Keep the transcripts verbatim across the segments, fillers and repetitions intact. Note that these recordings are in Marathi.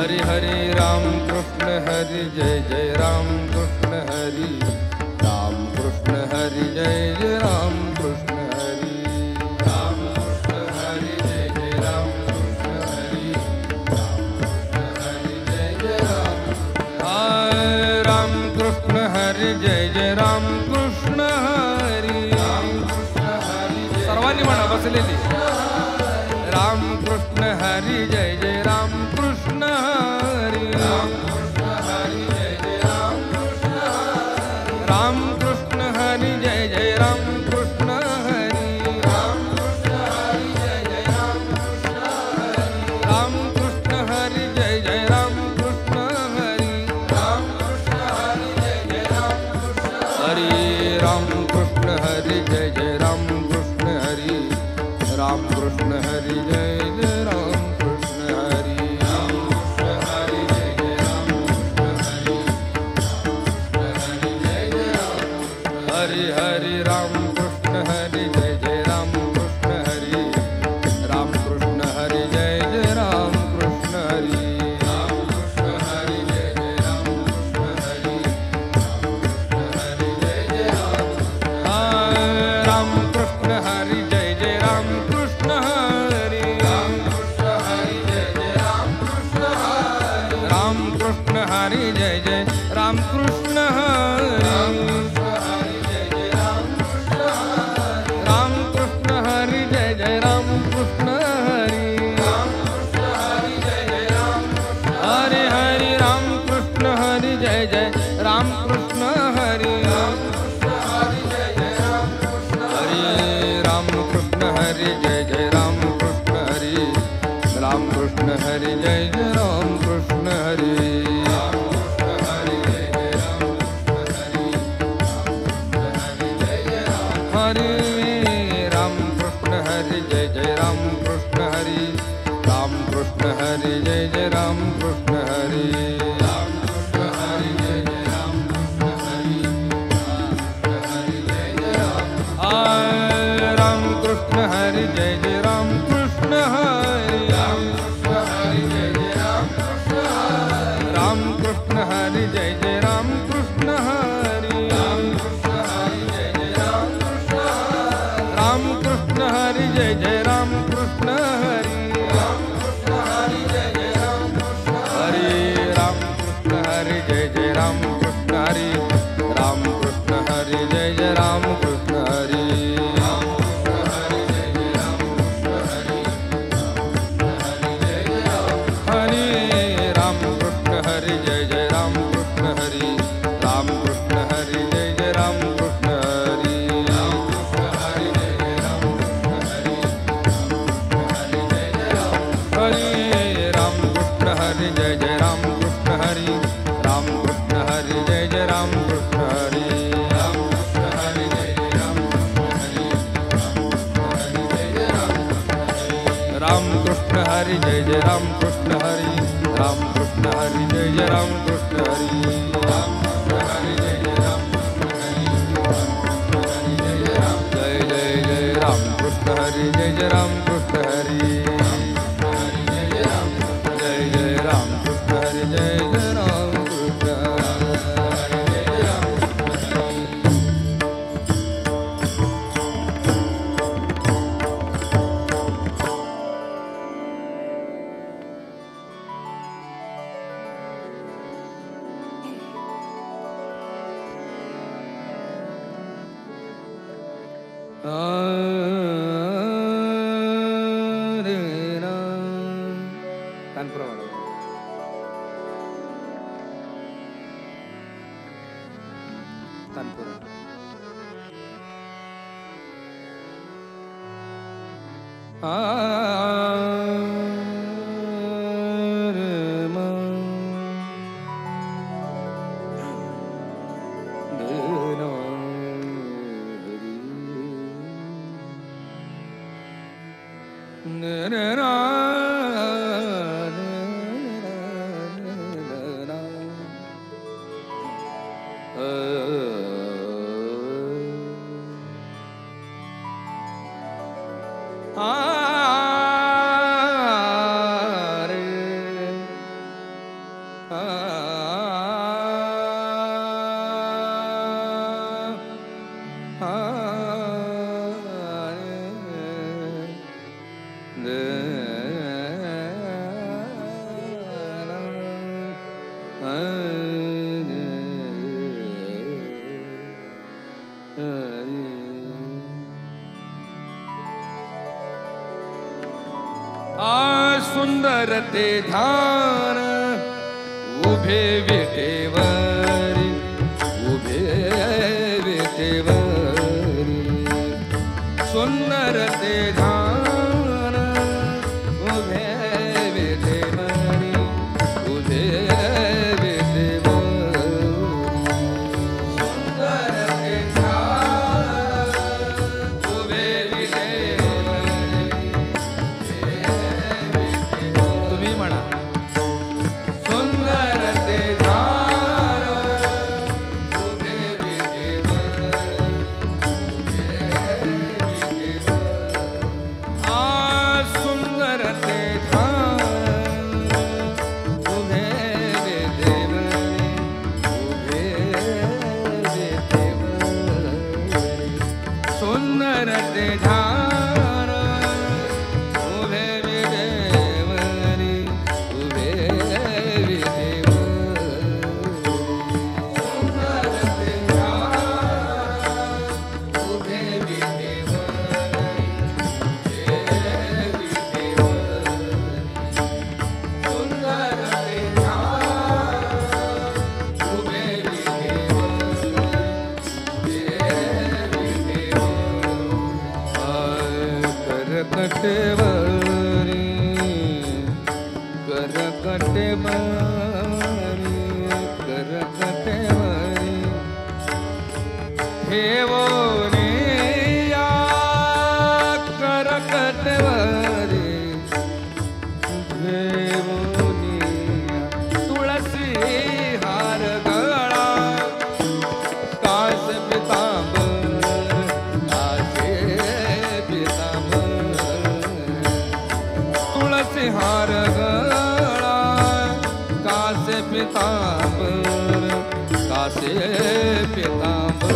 हरि हरि राम कृष्ण हरि जय जय राम कृष्ण हरि राम कृष्ण हरि जय जय राम कृष्ण हरि राम कृष्ण हरि जय जय राम कृष्ण हरि राम कृष्ण हरि जय जय राम राम कृष्ण हरि जय जय राम कृष्ण हरि राम कृष्ण हरि सर्वांनी म्हणा बसलेली राम कृष्ण हरि जय जय राम कृष्ण हरि राम कृष्ण हरि जय जय राम कृष्ण हरि राम कृष्ण हरि जय जय राम कृष्ण हरि राम कृष्ण हरि जय जय राम कृष्ण हरि राम कृष्ण हरि जय जय राम कृष्ण हरि राम कृष्ण हरि जय जय राम कृष्ण हरि राम कृष्ण हरि जय जय राम कृष्ण हरि राम कृष्ण हरि जय जय राम कृष्ण हरि राम कृष्ण हरि जय जय राम कृष्ण हरि हरि हरि राम कृष्ण हरि जय जय राम कृष्ण हरि राम कृष्ण हरि जय जय राम कृष्ण हरि राम कृष्ण हरि जय जय राम कृष्ण हरि राम कृष्ण हरि जय जय राम कृष्ण हरि राम कृष्ण हरि जय जय राम कृष्ण हरि राम कृष्ण हरि जय जय राम कृष्ण हरि राम कृष्ण हरि जय जय राम कृष्ण हरि राम कृष्ण हरि जय जय राम हरि हरि राम कृष्ण हरि जय जय राम कृष्ण हरि राम कृष्ण हरि जय जय राम कृष्ण हरि राम कृष्ण हरि जय जय राम कृष्ण हरि राम कृष्ण हरि जय जय राम कृष्ण हरि राम कृष्ण हरि जय जय राम कृष्ण हरि जय जय राम कृष्ण हरि राम कृष्ण हरि जय जय राम कृष्ण हरि राम कृष्ण हरि जय जय राम कृष्ण हरि राम कृष्ण हरि जय जय राम कृष्ण हरि राम कृष्ण हरि जय जय राम कृष्ण हरि राम कृष्ण हरि जय जय राम कृष्ण हरि राम कृष्ण हरि जय जय राम कृष्ण हरि राम कृष्ण हरि जय जय राम कृष्ण हरि राम कृष्ण हरि जय जय राम कृष्ण हरि राम कृष्ण हरि जय जय राम कृष्ण हरि राम कृष्ण हरि जय जय राम कृष्ण हरि राम कृष्ण हरि जय जय राम कृष्ण हरि हरि राम कृष्ण हरि जय जय राम कृष्ण हरि राम कृष्ण हरि जय जय राम कृष्ण हरि राम कृष्ण हरि जय जय राम कृष्ण हरि हरि राम कृष्ण हरि जय जय राम कृष्ण हरि राम कृष्ण हरि जय जय राम कृष्ण हरि राम कृष्ण हरि जय जय राम कृष्ण हरि राम कृष्ण हरि जय जय राम कृष्ण हरि राम कृष्ण हरि जय जय राम कृष्ण हरि राम कृष्ण हरि जय जय राम कृष्ण हरि जय जय जय राम कृष्ण हरि जय जय राम कृष्ण हरि जय जय राम कृष्ण हरि जय जय राम कृष्ण सुंदर ते ध्यान उभे विटेवरी उभे विटेवरी सुंदर ते ध्यान उभे विटेवरी उभे विटेवरी सुंदर ते ध्यान उभे करकटवरी करकटवरी करकटवरी ठेवोनी या करकटवरी ठेवोनी तुळसी हार गळा कास पितांबर कासे तुळसी हार गळा कासे पितांबर कासे पितांबर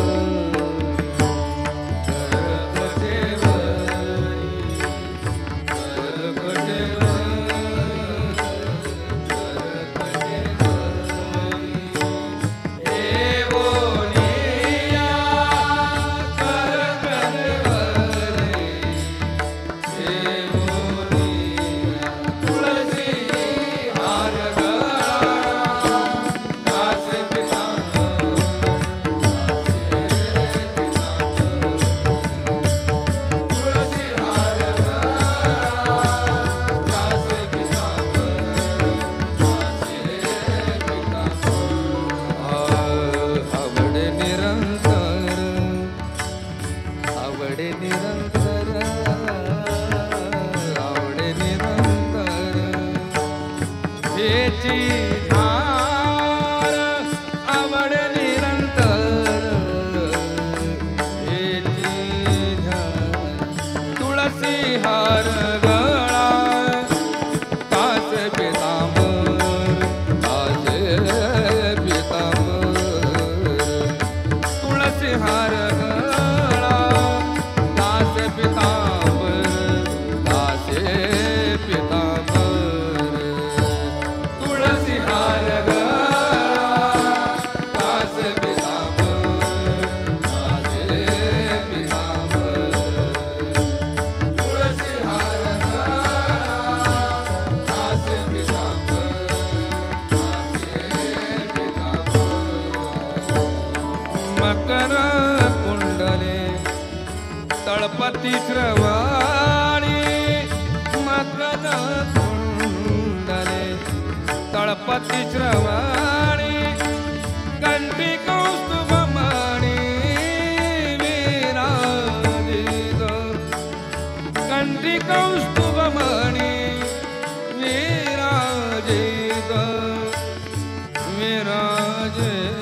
आवडे निरंतर आवडे निरंतर हेची धार आवडे निरंतर हेची धार तुळसी हार गळा कास पितांबर कासे पितांबर तुळसी हार मकर कुंडले तळपती श्रवाणी मकर कुंडले तळपती श्रवाणी कंठी कौस्तुभमणी विराजित कंठी कौस्तुभमणी विराजित विराजित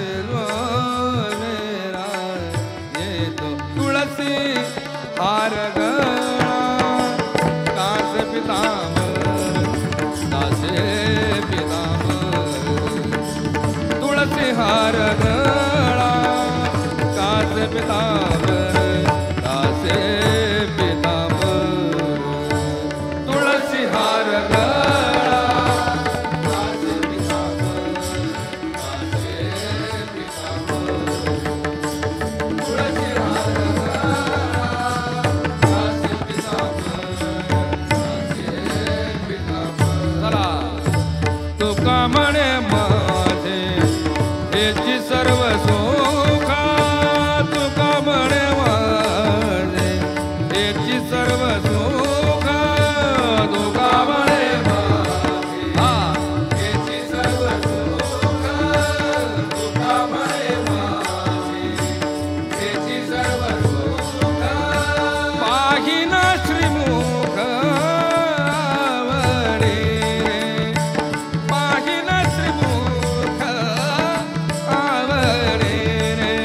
हार गळा कास पितांबर कासे पितांबर तुका म्हणे माझे हेची सर्व सुखा तुका म्हणे माझे हेची सर्व सुखा तुका म्हणे माझे हेची सर्व सुखा तुका म्हणे माझे हेची सर्व सुखा पाहिना श्रीमुख आवडे पाहिना श्रीमुख आवडे रे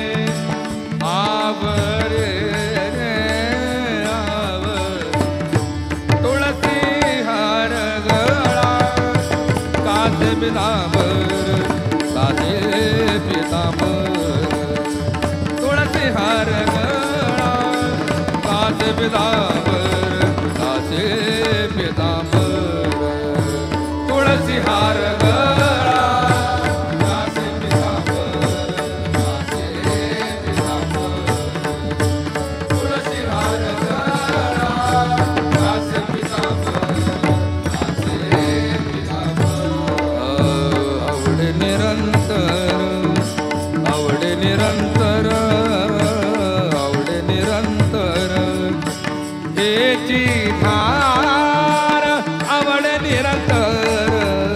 आवडे रे आवड तुळसी हार गळा कासे पितांबर कासे पितांबर तुळसी हार गळा कासे पितांबर कासे पितांबर तुळसी हार गळा कासे पितांबर कासे पितांबर तुळसी हार गळा कासे पितांबर कासे पितांबर आवडे निरंतर आवडे निरंतर आवडे निरंतर हेची धार आवडे निरंतर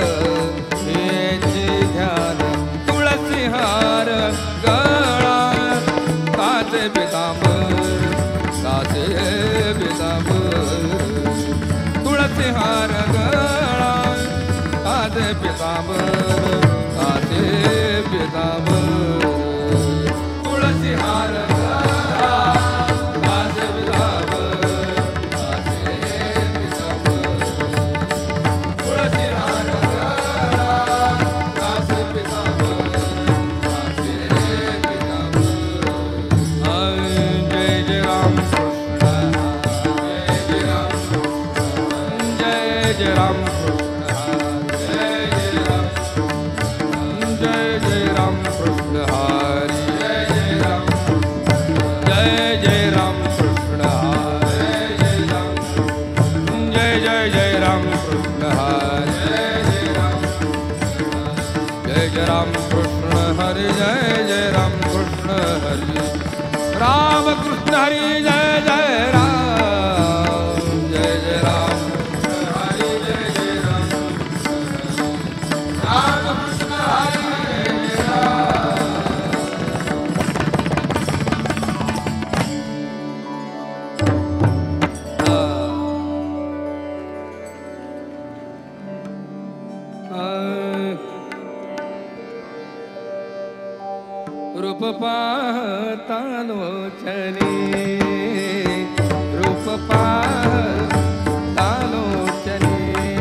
हेची ध्यान तुळसी हार गळा कासे पितांबर कासे पितांबर तुळसी हार गळा कासे पितांबर कासे पितांबर तुळसी हार गळा कासे पितांबर कासे पितांबर तुळसी हार गळा कासे पितांबर कासे पितांबर जय जय राम कृष्ण जय जय राम जय जय राम कृष्ण हरी जय जय राम कृष्ण जय जय जय राम कृष्ण हरी जय जय राम कृष्ण हरी जय जय राम कृष्ण हरी राम कृष्ण हरी जय जय राम जय जय राम कृष्ण हरी जय जय राम राम कृष्ण हरी रूप पाहता लोचने रूप पाहता लोचने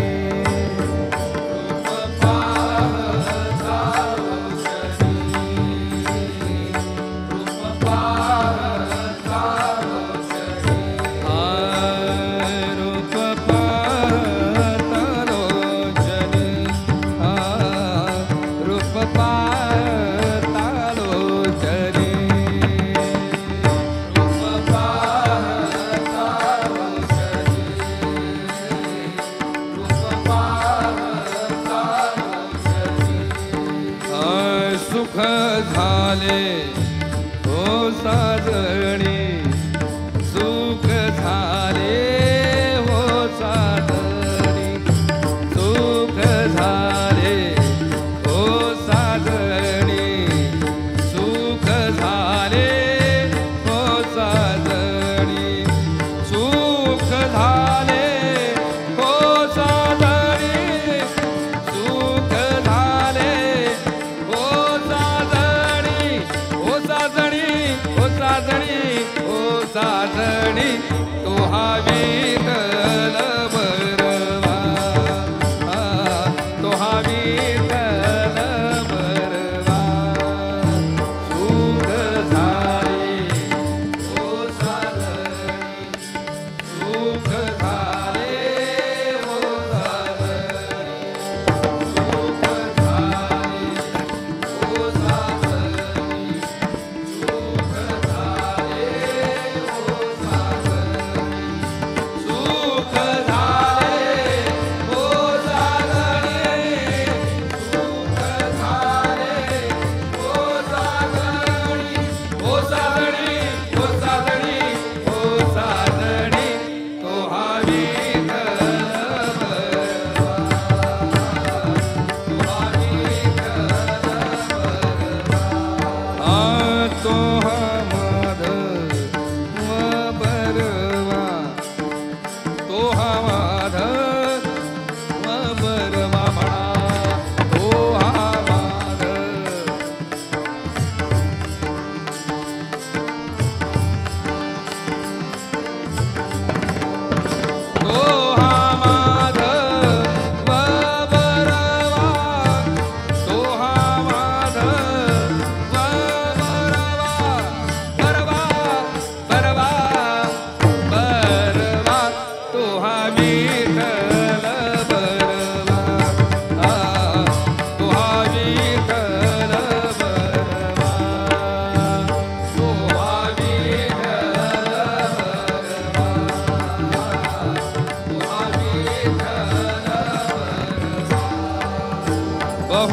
रूप पाहता लोचने रूप पाहता लोचने रूप पाहता लोचने रूप पाहता लोचने रूप पाहता लोचने रूप पाहता लोचने सुख झाले हो साजणी सुख झाले हो साजणी सुख झाले हो साजणी सुख झाले हो साजणी सुख झाले हो साजणी सुख झाले हो साजणी हो साजणी हो साजणी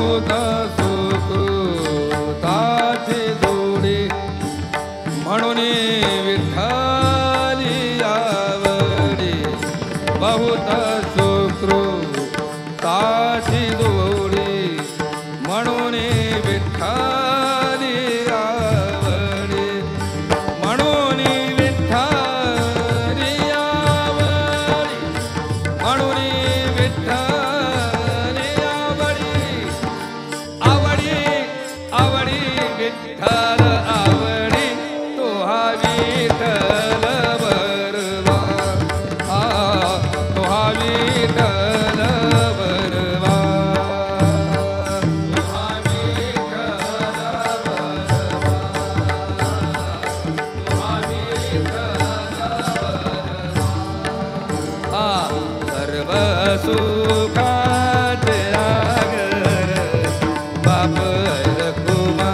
बहुत सुकृताची जोडी म्हणून विठ्ठली आवडी बहुत सुकृताची जोडी म्हणून विठ्ठली आवडी म्हणून विठ्ठली आवडी म्हणून विठ्ठली आवडी आवडी आवडी विठ्ठल आवडी तो हा विठ्ठल बरवा हा तो हा विठ्ठल बरवा तो हा विठ्ठल बरवा तो हा विठ्ठल बरवा सर्व सुखाचे आगर बाप रखुमा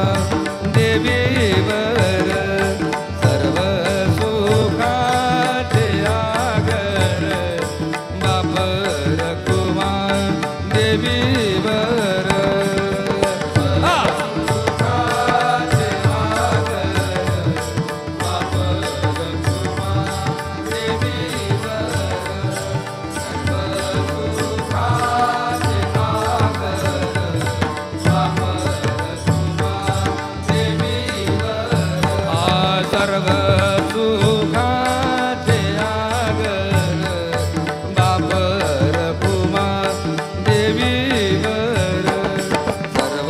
देवीवर सर्व सुखाचे आगर बाप रखुमा देवीवर हा सुखाचे आगर बाप रखुमा देवीवर सर्व सुखाचे आगर बाप रखुमा देवीवर सर्व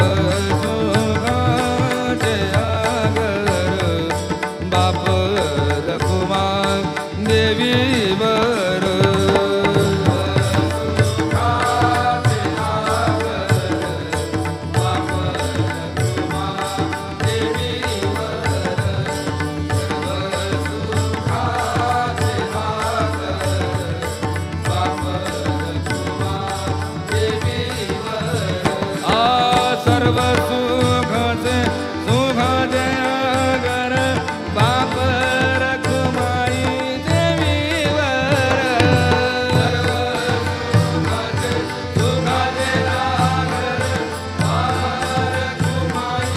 सुखाचे आगर बाप रखुमा देवीवर सर्व सुखाचे सुखाचे आगर बाप रखुमाई देवीवर सर्व सुखाचे सुखाचे आगर बाप रखुमाई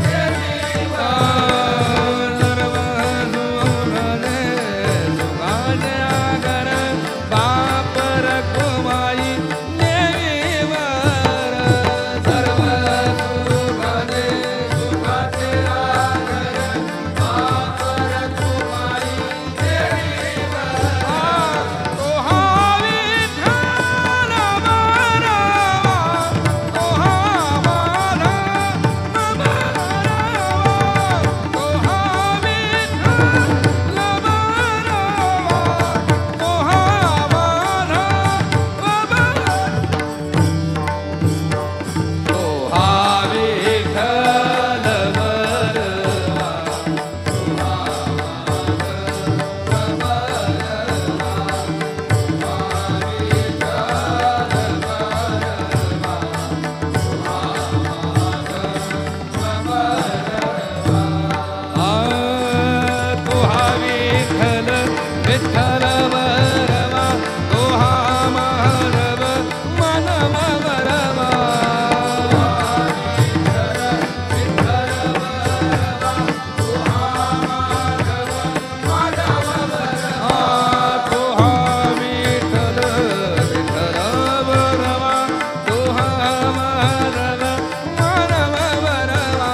देवीवर सर्व सुखाचे सुखाचे आगर बाप रखुमाई देवीवर सर्व विठ्ठल बरवा तो हा माधव मनव बरवा विठ्ठल बरवा तो हा माधव माधव बरवा तो हा विठ्ठल विठ्ठल बरवा तो हा माधव माधव बरवा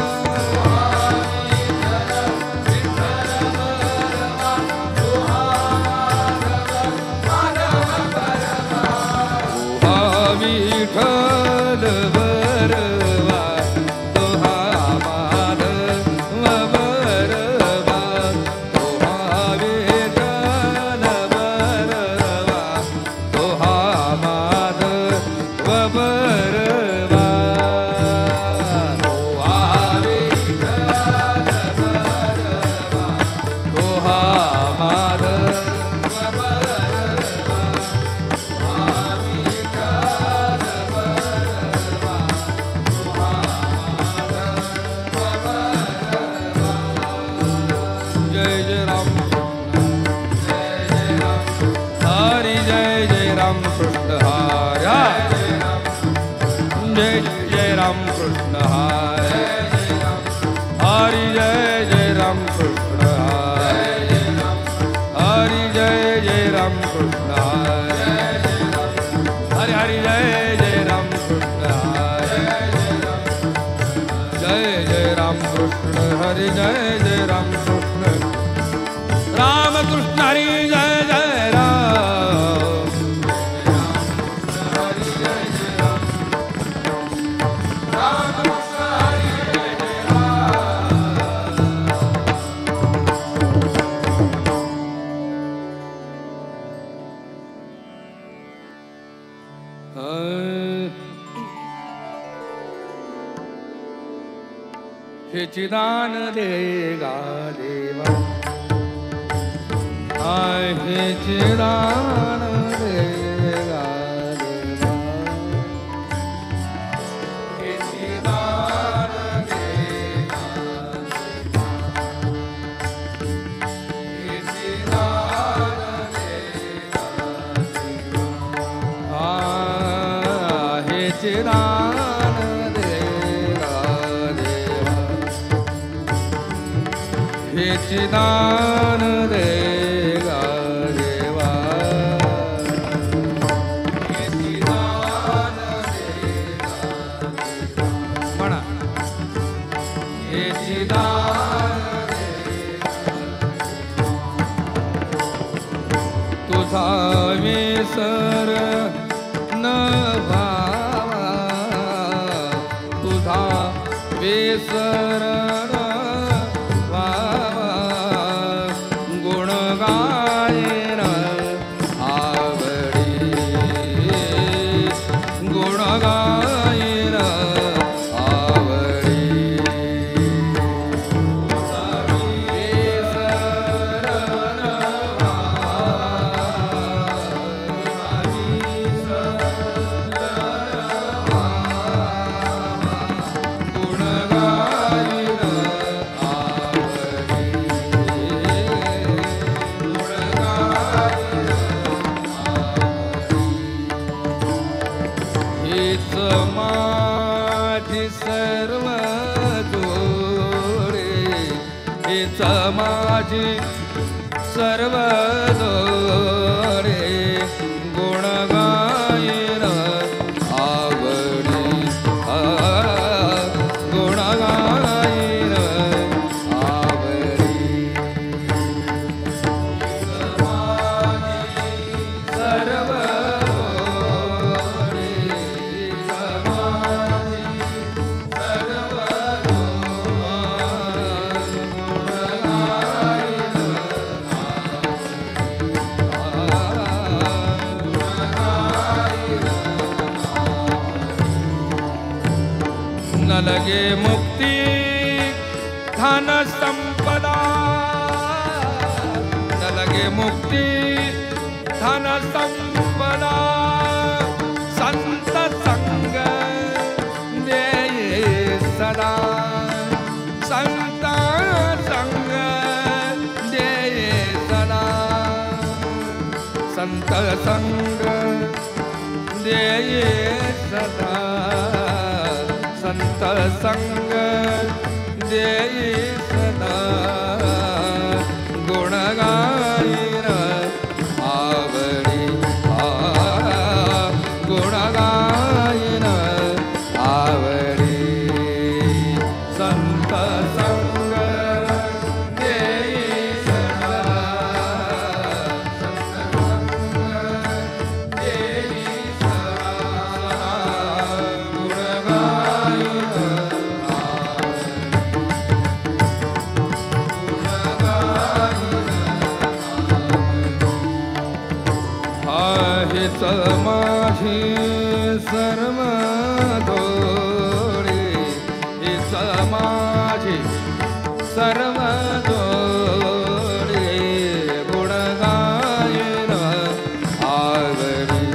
विठ्ठल बरवा तो हा माधव बरवा तो हा विठ्ठल बरवा तो हा माधव बरवा तो हा विठ्ठल बरवा तो हा माधव बरवा जय राम कृष्ण हरे हरि जय जय राम कृष्ण हरे हरि जय जय राम कृष्ण हरे हरि हरि जय जय राम कृष्ण हरे जय जय राम कृष्ण हरि जय जय राम कृष्ण राम कृष्ण हरि जय जय राम हरि जय जय राम राम कृष्ण हरि जय जय राम। हे चिदान देगा देवा आय हे चिदान देगा देवा हे चिदान देगा हे चिदान देगा आ हे चिदान देगा देवा हे चिदान देगा देवा हे चिदान देगा म्हणा हे चिदान तुझा विसर न व्हावा तुझा विसर माझी सर्व दोरे गुण गायन आवडी गुण गायन आवडी सर्व न लगे मुक्ति धन संपदा न लगे मुक्ति धन संपदा संत संग दे सदा संत संग दे सदा संत संग दे सदा संत संग देई सदा गुण गायन आवडी गुण गायन आवडी संत संग देई सदा संत संग देई सदा गुण गायन समाधी सर्व दोरे हे समाधी सर्व दोरे गुण गायन आवडी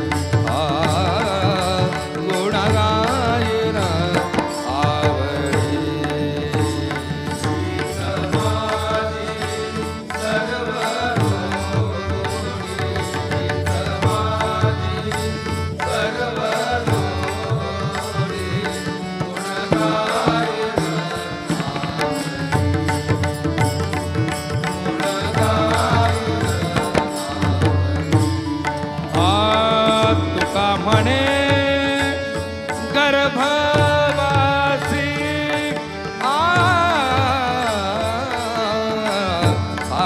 गुण गायन आवडी समाधी सर्व दोरे समाधी सर्व गर्भवासी आ, आ,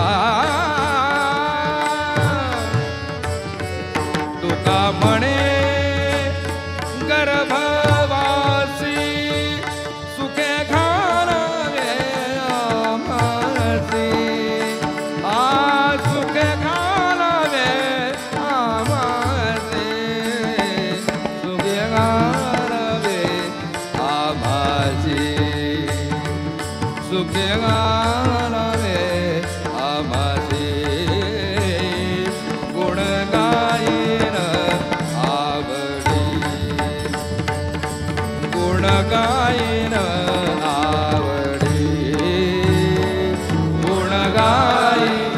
तुका म्हणे गर्भवासी सुखे घालावे आम्हासी आ सुखे घालावे आम्हासी सुखे घालावे आम्हासी सुखे घालावे आम्हासी गुण गायन आवडी गुण गायन आवडी गुण गायन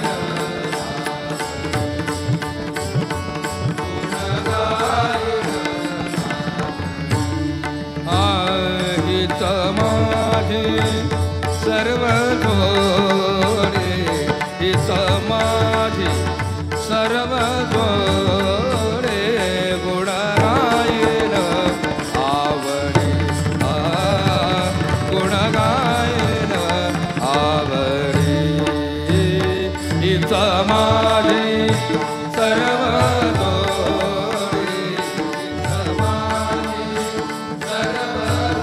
हित माझे सर्व जोडे हित माझे सर्व जोडे गुण गायन आवडे आ, गुण गायन आवडे हित माझे सर्व जोडे हित माझे सर्व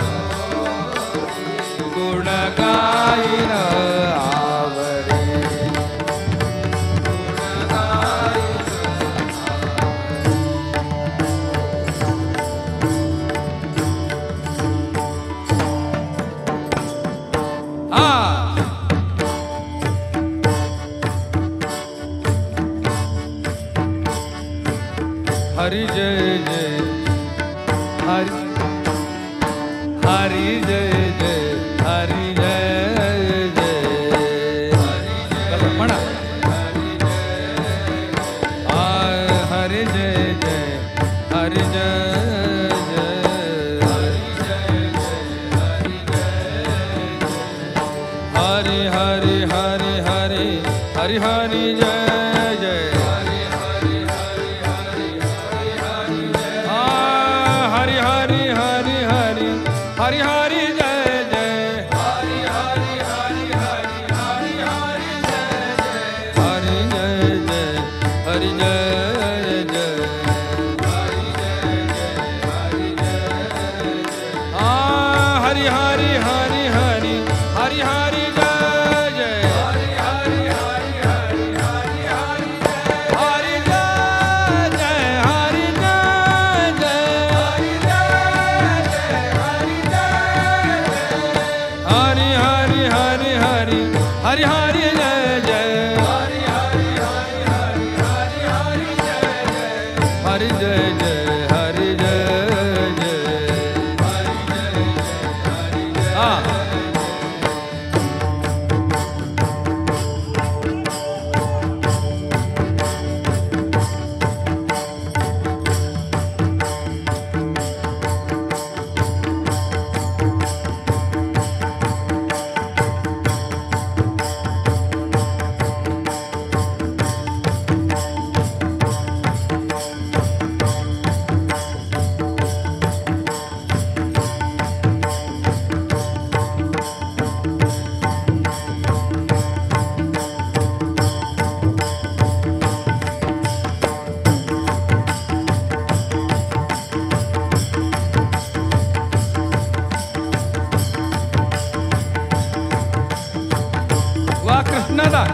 गुण गायन आवडे गुण गायन आ हरि जय जय हरि हरि जय जय हरि जय जय हरि जय म्हणा आ हरि जय जय हरि जय जय हरि जय जय हरि जय हरि हरि हरि हरि हरि जय जय हरि हरि हरि हरि हरि जय आ हरि हरि हरि हरि हरि हरि जय जय हरि हरि हरि हरि हरि हरि जय जय हरि जय जय हरि जय जय हरि जय जय हरि जय आ हरि हरि हरि हरि हरि हरि जय जय हरि हरि हरि हरि हरि हरि जय हरि जय जय हरि जय जय हरि जय जय हरि जय हरि हरि हरि हरि हरि हरि जय जय हरि हरि हरि हरि हरि हरि जय जय हरि जय जय हरि जय जय हरि जय जय हरि जय आ वा कृष्णादा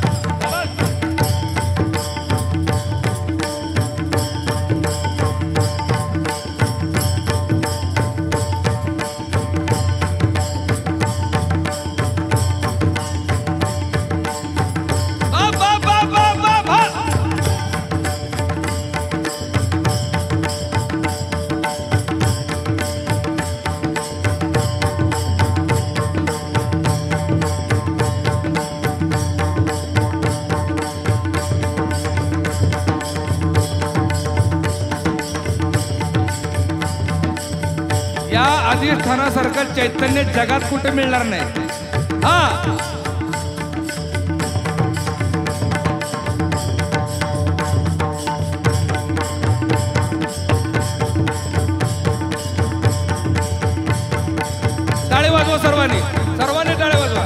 या अधिष्ठानासारखं चैतन्य जगात कुठे मिळणार नाही. हा वाजवा सर्वांनी, सर्वांनी टाळ्या वाजवा.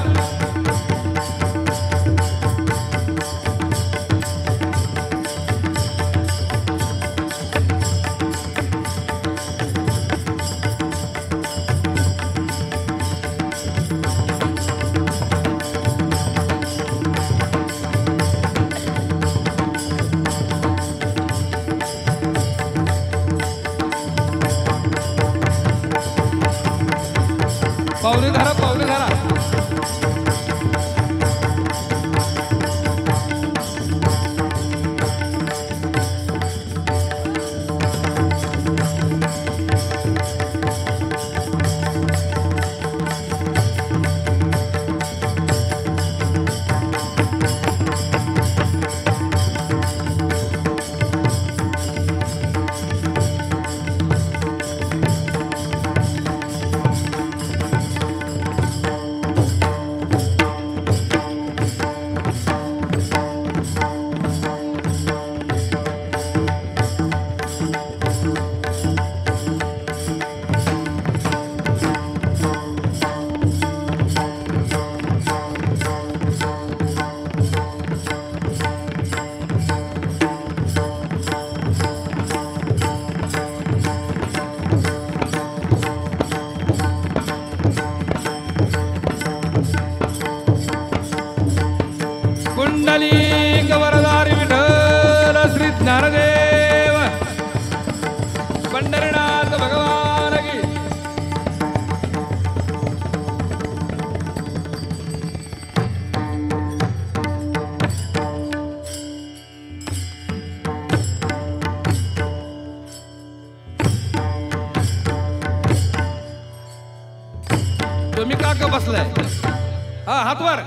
पावले धरा, पावले धरा. कुंडलिक वरदारी विठ्ठल श्री ज्ञानदेव पंढरीनाथ भगवान की. तुम्ही का का बसलाय? हा हात वर.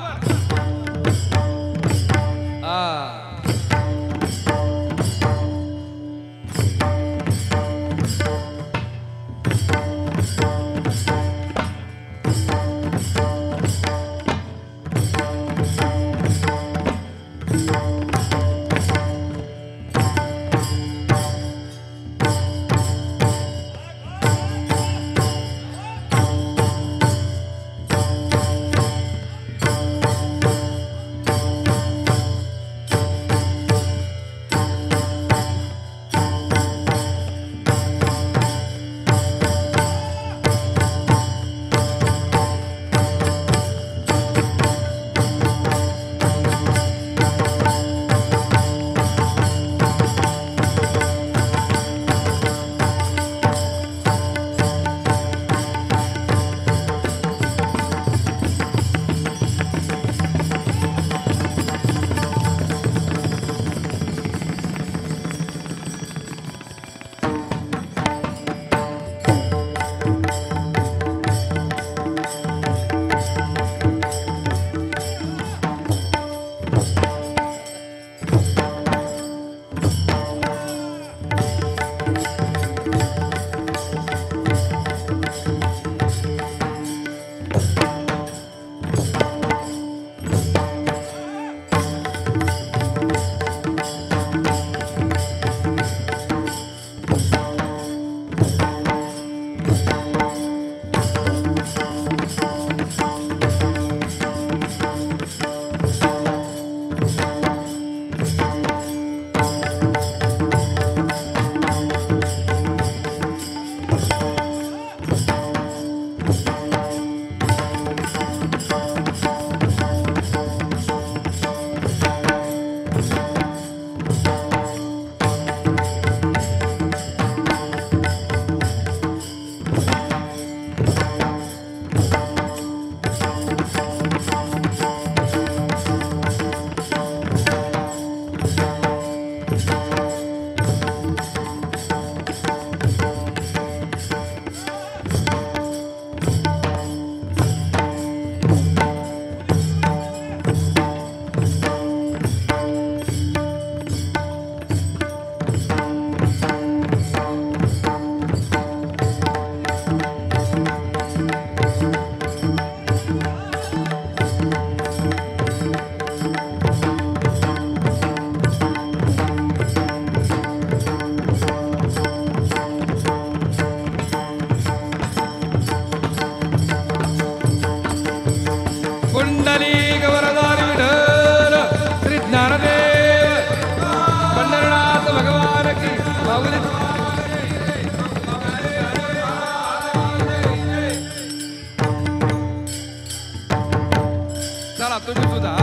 पुंडलिक वरदारी विठ्ठल श्री ज्ञानदेव पंढरनाथ भगवान की माऊली. चला तुम्ही सुद्धा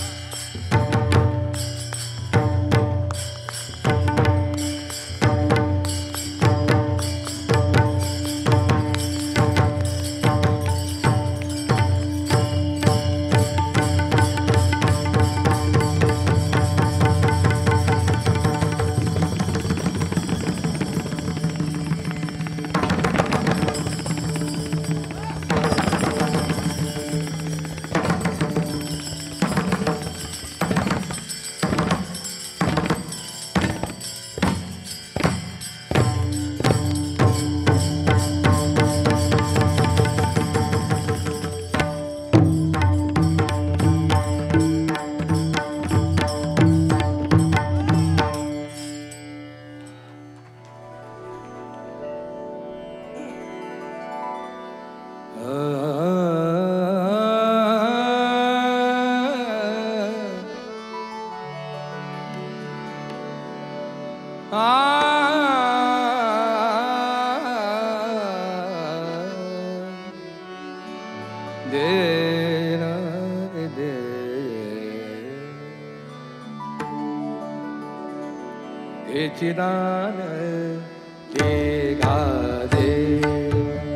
चिदान देगा देव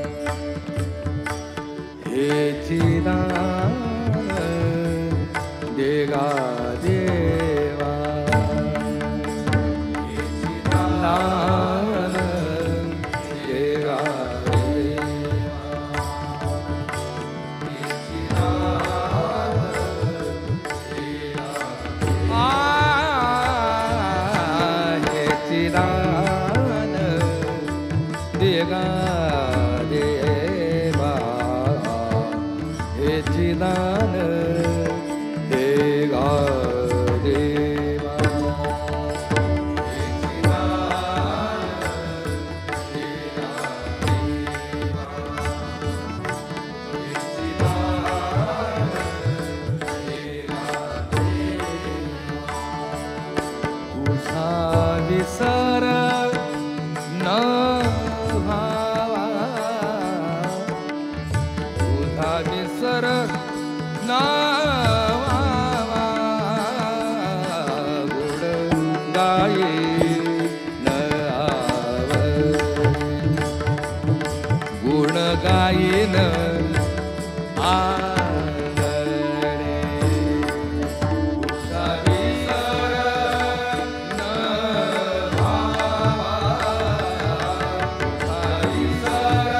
हे चिदान देगा देवा हे चिदान देगा चिदान देगा देवा तुझा विसर न व्हावा तुझा विसर ना गुण गाये न आव गुण गायन आदरे तुझा विसर न व्हावा तुझा विसर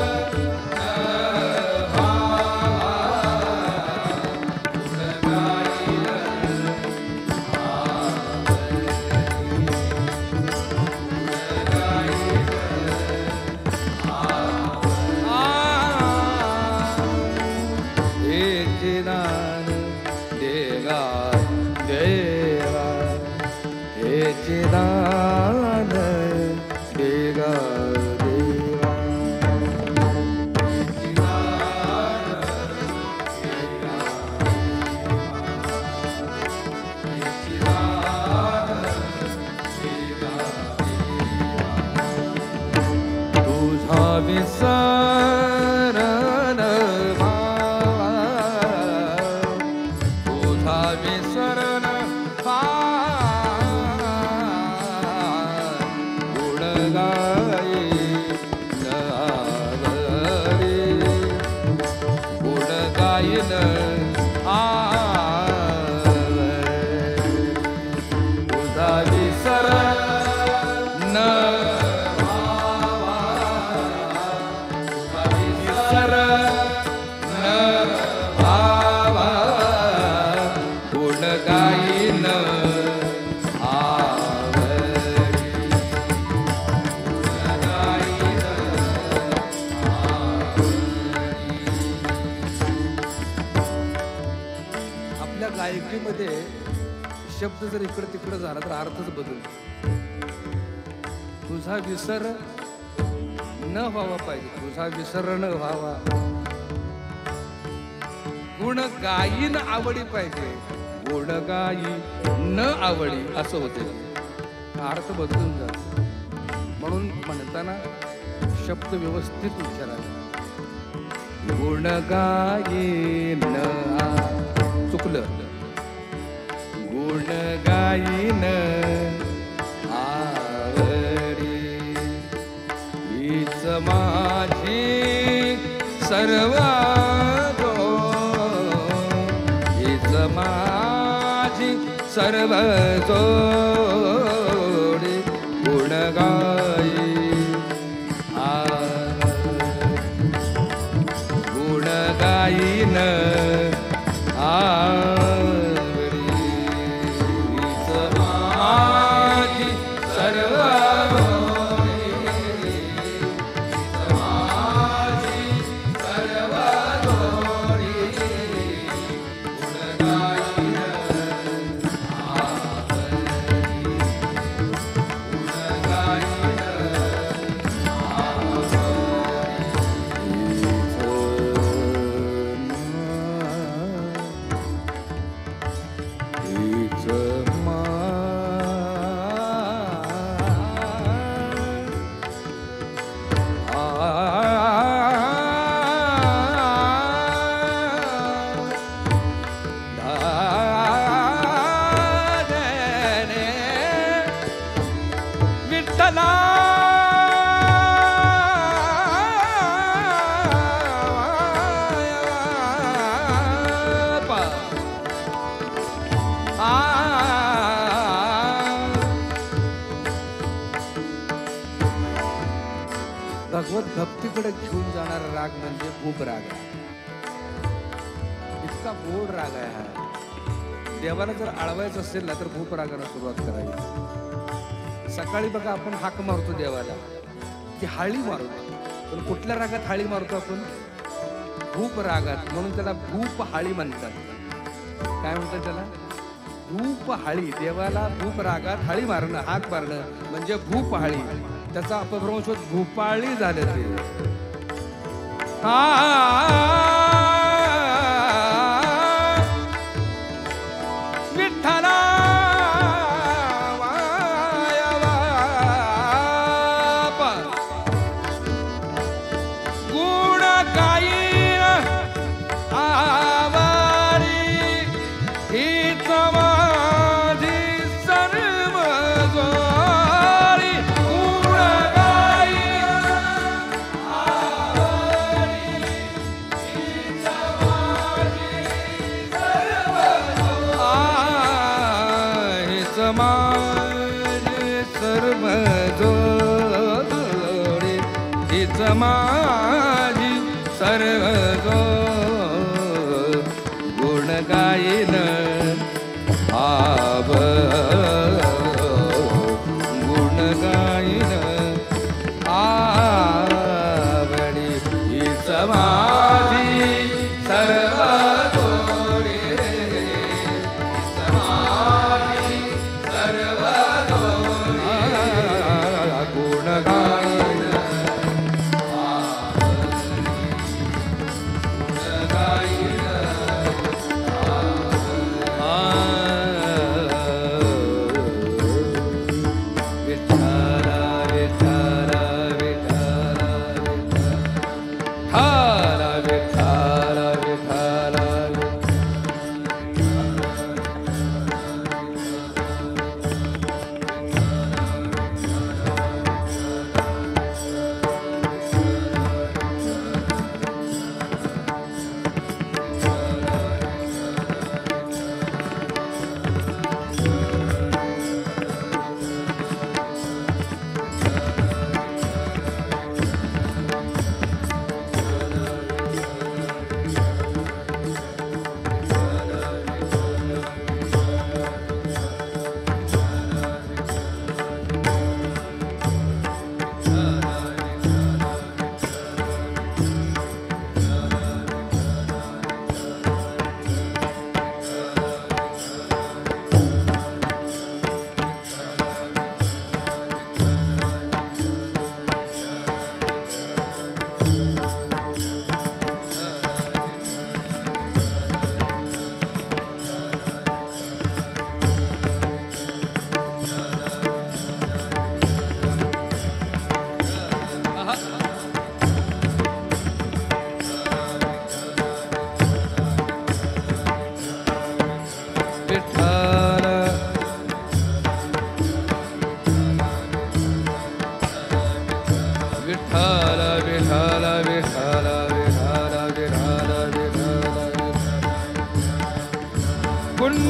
चिदान देगा देवा हे चिदान देगा देवा तुझा विसर विसरण गुण गाये गुण गायन तुझा विसर न विसर न भावा गुण गायन आपल्या गायकीमध्ये शब्द जर इकडं तिकडं झाला तर अर्थच बदलतो. तुझा विसर न व्हावा पाहिजे, तुझा विसर न व्हावा. गुण गायीन आवडी पाहिजे, गुण गायी न आवडी असं होते, अर्थ बदलून जातो. म्हणून म्हणताना शब्द व्यवस्थित उच्चारायचे. गुण गायीन चुकलं, गुण गायीन आवडी हीच माझी सर्व हीच माझी सर्व जोडी गुण गाई गुण गायीन आवडी हीच माझी सर्व भगवत भक्तीकडे घेऊन जाणारा राग म्हणजे भूप राग आहे. इतका गोड राग आहे हा. देवाला जर आळवायचं असेल ना तर भूप रागाने सुरुवात करायची. सकाळी बघा आपण हाक मारतो देवाला की हाळी मारतो, पण कुठल्या रागात हाळी मारतो आपण? भूप रागात. म्हणून त्याला भूप हाळी म्हणतात. काय म्हणतात त्याला? भूप हाळी. देवाला भूप रागात हाळी मारणं, हाक मारणं म्हणजे भूप हाळी. त्याचा अपभ्रंश भूपाळी झाले ते. विठ्ठला गुण गायीन आवडी हीच माझी सर्व जोडी गुण गायीन आवडी हीच माझी सर्व जोडी हीच माझी सर्व जोडी हीच माझी सर्व जोडी गुण गायीन आव गुण गायीन आवडी हीच माझी सर्व जोडी हीच माझी सर्व जोडी गुण गायीन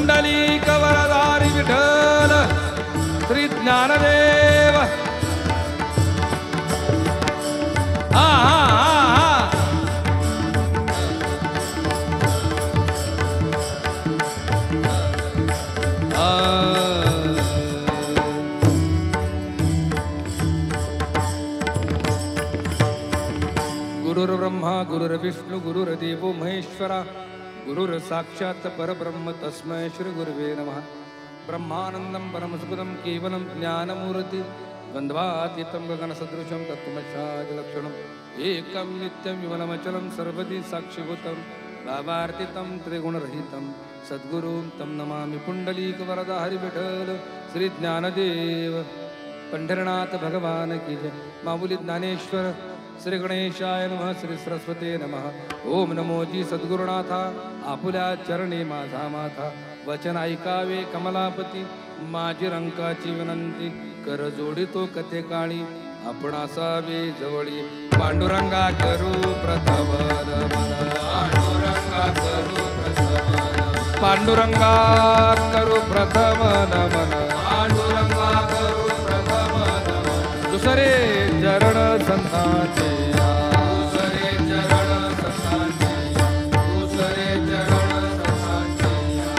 पुंडलिक वरदारी विठ्ठल श्री ज्ञानदेव हा हा हा गुरुर्ब्रह्मा गुरुर्विष्णू गुरुर्देवो महेश्वरा गुरुर साक्षात् परब्रह्म तस्मै श्री गुरुवे नमः। ब्रह्मानंदं परमसुखदं केवलं ज्ञानमूर्ति द्वन्द्वातीतं गगनसदृशं तत्त्वमस्यादिलक्षणम् एकं नित्यं विमलमचलं सर्वदि साक्षिभूतं भावार्थितं त्रिगुणरहितं सद्गुरुं तं नमामि। पुंडलीकवरद हरिविठ्ठल श्री ज्ञानदेव पंढरनाथ भगवान की जय। माऊली ज्ञानेश्वर श्री गणेशाय नमः श्री सरस्वती नमः। ओम नमो जी सद्गुरुनाथा आपुल्या चरणी माझा माथा वचन ऐकावे कमलापती माझी रंकाची विनंती कर जोडितो कथे काळी आपण असावे जवळी पांडुरंगा करू प्रथम नमन पांडुरंगा करू प्रथम पांडुरंगा करू प्रथम नमन पांडुरंगा करू प्रथम नमन दुसरे चरण संतांचे दुसरे चरण संतांचे दुसरे चरण संतांचे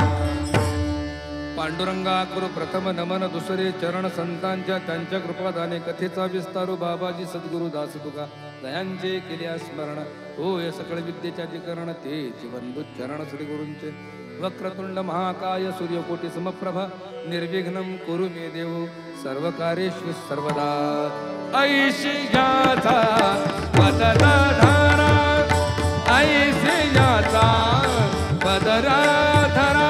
पांडुरंगा करू प्रथम नमन दुसरे चरण संतांच्या त्यांच्या कृपादाने कथेचा विस्तारू बाबाजी सद्गुरु दास तुका दयांचे केल्या स्मरण होय सकळ विद्येच्या अधिकरण ते जीवनदूत चरण श्री गुरूंचे वक्रतुंड महाकाय सूर्यकोटी समप्रभा निर्विघ्नं कुरु मे देव सर्व कार्येषु सर्वदा ऐशी याचा पदरा धरा ऐशी याचा पदरा धरा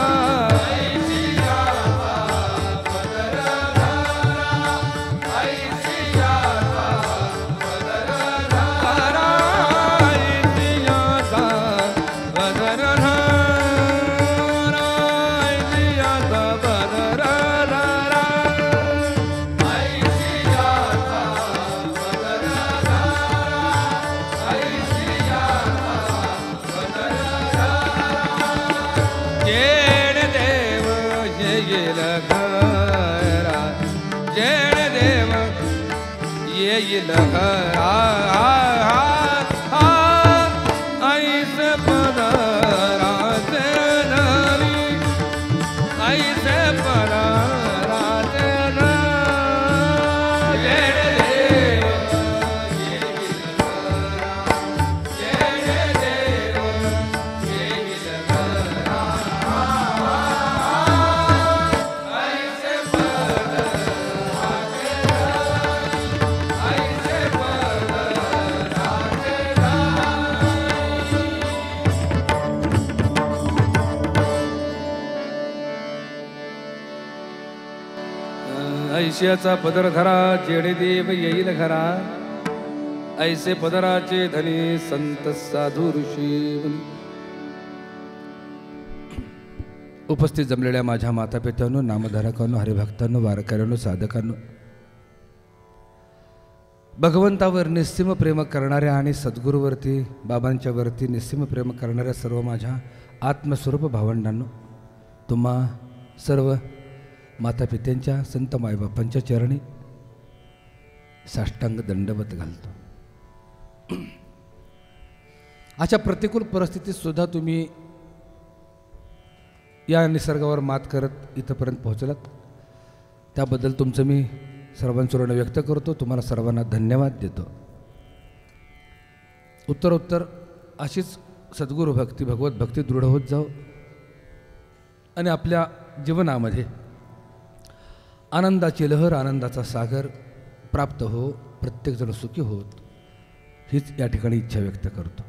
ऐसे पदराचे धरी ऐसे पदराचे ऐशियाचा पदर धरा जेडे देव येईल घरा ऐसे पदराचे धनी संत साधू ऋषी। उपस्थित जमलेल्या माझ्या मातापित्यांनो नामधारकांनो हरिभक्तांनो वारकऱ्यांनो साधकांनो भगवंतावर निस्सीम प्रेम करणाऱ्या आणि सद्गुरूवरती बाबांच्या वरती निस्सीम प्रेम करणाऱ्या सर्व माझ्या आत्मस्वरूप भावंडांनो तुम्हा सर्व मातापित्यांच्या संत मायबापांच्या चरणी साष्टांग दंडवत घालतो। अशा प्रतिकूल परिस्थितीत सुद्धा तुम्ही या निसर्गावर मात करत इथपर्यंत पोहोचलात त्याबद्दल तुमचं मी सर्वांचं व्यक्त करतो। तुम्हाला सर्वांना धन्यवाद देतो। उत्तरोत्तर अशीच सद्गुरू भक्ती भगवत भक्ती दृढ होत जाओ आणि आपल्या जीवनामध्ये आनंदाची लहर आनंदाचा सागर प्राप्त हो प्रत्येकजण सुखी होत हीच या ठिकाणी इच्छा व्यक्त करतो।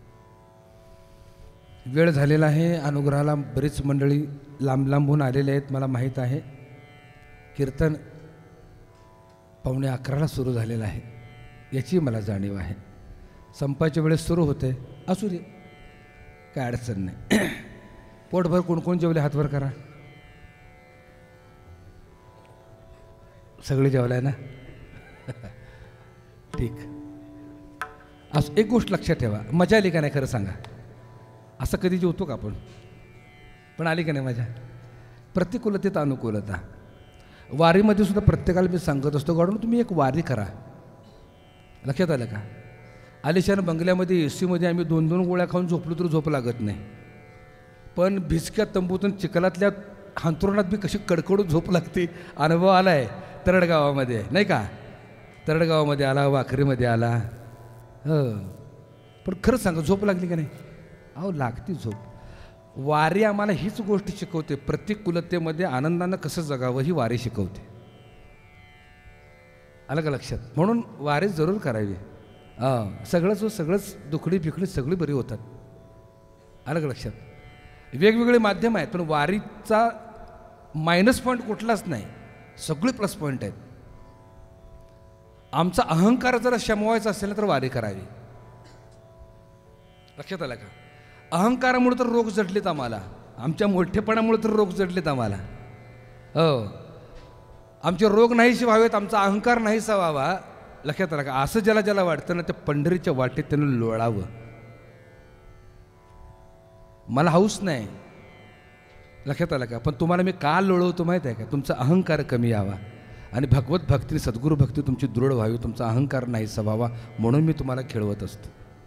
वेळ झालेला आहे अनुग्रहाला बरीच मंडळी लांब लांबून आलेले आहेत मला माहीत आहे। कीर्तन पावणे अकराला सुरू झालेलं आहे याची मला जाणीव आहे। संपाच्या वेळेस सुरू होते असू दे काय अडचण नाही। पोटभर कोण कोण जेवले हातवर करा सगळे जेवलाय ना ठीक। असं एक गोष्ट लक्षात ठेवा मजा आली का नाही खरं सांगा असं कधी जेवतो का आपण पण आली का नाही माझ्या? प्रतिकूलतेत अनुकूलता. वारीमध्ये सुद्धा प्रत्येकाला मी सांगत असतो, गाडून तुम्ही एक वारी करा. लक्षात आलं का? आलिशान बंगल्यामध्ये ए सीमध्ये आम्ही दोन दोन गोळ्या खाऊन झोपलो तर झोप लागत नाही, पण भिजक्या तंबूतून चिखलातल्या हांतरुणात बी कशी कडकडून झोप लागते अनुभव आला आहे तरडगावामध्ये, नाही का? तरडगावामध्ये आला, वाखरीमध्ये आला. हो, पण खरंच सांगा झोप लागली का नाही? अहो लागती झोप. वारी आम्हाला हीच गोष्ट शिकवते, प्रतिकूलतेमध्ये आनंदानं कसं जगावं ही वारी शिकवते. आलं का लक्षात? म्हणून वारी जरूर करावी. हां, सगळंच सगळंच दुखडी फिकडी सगळी बरी होतात. आलं का लक्षात? वेगवेगळे माध्यम आहेत, पण वारीचा मायनस पॉईंट कुठलाच नाही, सगळे प्लस पॉईंट आहेत. आमचा अहंकार जर शमवायचा असेल ना तर वारी करावी. लक्षात आलं का? अहंकारामुळे तर रोग जडलेत आम्हाला, आमच्या मोठेपणामुळे तर रोग जडलेत आम्हाला. हो, आमचे रोग नाहीसे व्हावेत, आमचा अहंकार नाहीसा व्हावा. लक्षात आलं का? असं ज्याला ज्याला वाटतं ना त्या पंढरीच्या वाटेत त्यानं लोळावं. मला हौस नाही, लक्षात आलं का? पण तुम्हाला मी का लोळवतो माहीत आहे का? तुमचा अहंकार कमी यावा आणि भगवत भक्ती सद्गुरू भक्ती तुमची दृढ व्हावी, तुमचा अहंकार नाहीसा व्हावा, म्हणून मी तुम्हाला खेळवत असतो.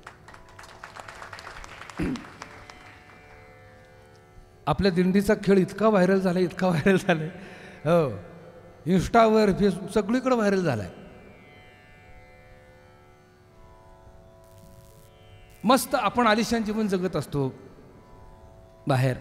आपल्या दिंडीचा खेळ इतका व्हायरल झाला, इतका व्हायरल झालाय, हो, इंस्टावर फेसबुक सगळीकडे व्हायरल झालाय. मस्त आपण आलिशान जीवन जगत असतो बाहेर.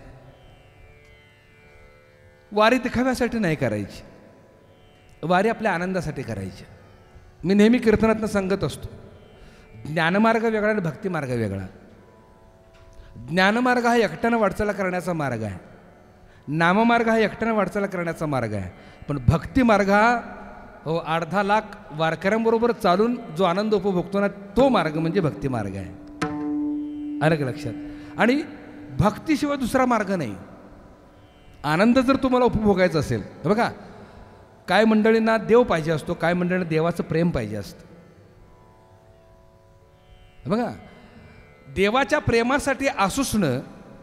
वारी दिखाव्यासाठी नाही करायची, वारी आपल्या आनंदासाठी करायची. मी नेहमी कीर्तनातनं सांगत असतो, ज्ञानमार्ग वेगळा आणि भक्तिमार्ग वेगळा. ज्ञानमार्ग हा एकट्यानं वाटचाल करण्याचा मार्ग आहे, नाममार्ग हा एकट्यानं वाटचाल करण्याचा मार्ग आहे. पण भक्तिमार्ग हा हो अर्धा लाख वारकऱ्यांबरोबर चालून जो आनंद उपभोगतो ना तो मार्ग म्हणजे भक्तिमार्ग आहे. आलं का लक्षात? आणि भक्तीशिवाय दुसरा मार्ग नाही. आनंद जर तुम्हाला उपभोगायचा असेल तर बघा, काय मंडळींना देव पाहिजे असतो, काय मंडळींना देवाचं प्रेम पाहिजे असतं. बघा, देवाच्या प्रेमासाठी आसुसणं,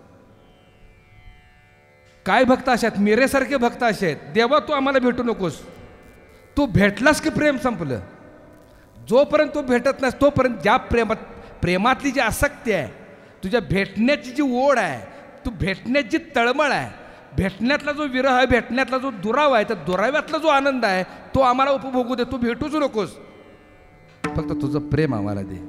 काय भक्त असे आहेत, मेरेसारखे भक्त असे आहेत, देवा तू आम्हाला भेटू नकोस, तू भेटलास की प्रेम संपलं. जोपर्यंत तू भेटत नाहीस तोपर्यंत ज्या प्रेमात प्रेमातली जी आसक्ती आहे, तुझ्या भेटण्याची जी ओढ आहे, तू भेटण्याची तळमळ आहे, भेटण्यातला जो विरह आहे, भेटण्यातला जो दुरावा आहे, त्या दुराव्यातला जो आनंद आहे तो आम्हाला उपभोगू दे, तू भेटूच नकोस, फक्त तुझं प्रेम आम्हाला दे.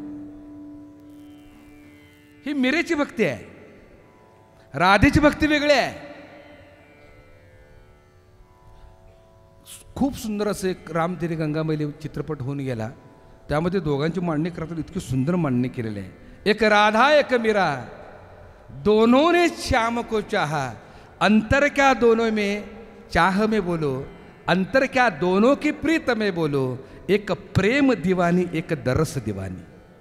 ही मिरेची भक्ती आहे, राधेची भक्ती वेगळी आहे. खूप सुंदर असं एक रामतेरी गंगामैली चित्रपट होऊन गेला, त्यामध्ये दोघांची मांडणी करतात, इतकी सुंदर मांडणी केलेली आहे. एक राधा एक मीरा, दोनों ने श्याम को चाहा, अंतर क्या दोनों में चाह में बोलो, अंतर क्या दोनों की प्रीत में बोलो, एक प्रेम दिवानी एक दरस दिवानी.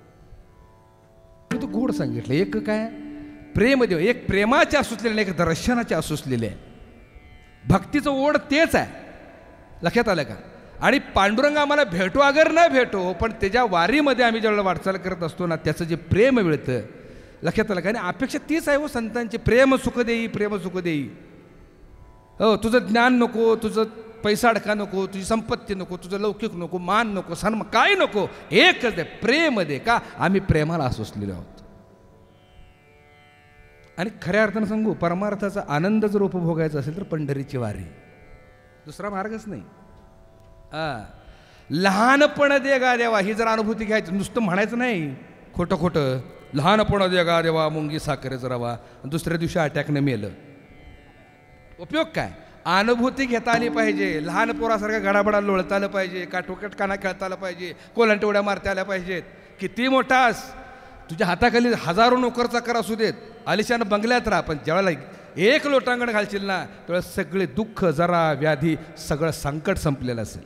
तू गोड सांगितलं, एक काय प्रेम दिवा, एक प्रेमाचे आसुसलेले, एक दर्शनाचे आसुसलेले आहे. भक्तीचं ओढ तेच आहे. लक्षात आलं का? आणि पांडुरंग आम्हाला भेटो अगर न भेटो, पण त्याच्या वारीमध्ये आम्ही ज्यावेळेला वाटचाल करत असतो ना त्याचं जे प्रेम मिळतं, लक्षात आलं का? आणि अपेक्षा तीच आहे हो संतांची, प्रेम सुख देई, प्रेम सुख देई. हो, तुझं ज्ञान नको, तुझं पैसा अडका नको, तुझी संपत्ती नको, तुझं लौकिक नको, मान नको, सन्मान काय नको, एकच दे, प्रेम दे. का? आम्ही प्रेमाला आसुसलेलो आहोत. आणि खऱ्या अर्थानं सांगू, परमार्थाचा आनंद जर उपभोगायचा असेल तर पंढरीची वारी, दुसरा मार्गच नाही. हा, लहानपण दे गा देवा ही जर अनुभूती घ्यायची, नुसतं म्हणायचं नाही खोटं खोटं, लहानपण दे गा देवा मुंगी साखरेच रवा, दुसऱ्या दिवशी अटॅकने मेलं, उपयोग काय? अनुभूती घेता आली पाहिजे. लहान पोरासारखं गडाबडा लोळता आलं पाहिजे, काठोकट काना खेळता आलं पाहिजे, कोलांटी उड्या मारता आल्या पाहिजेत. किती मोठास, तुझ्या हाताखाली हजारो नोकर चाकर असू देत, आलिशान बंगल्यात राहा, पण ज्यावेळेला एक लोटांगण घालशील ना त्यावेळेस सगळे दुःख, जरा व्याधी, सगळं संकट संपलेलं असेल.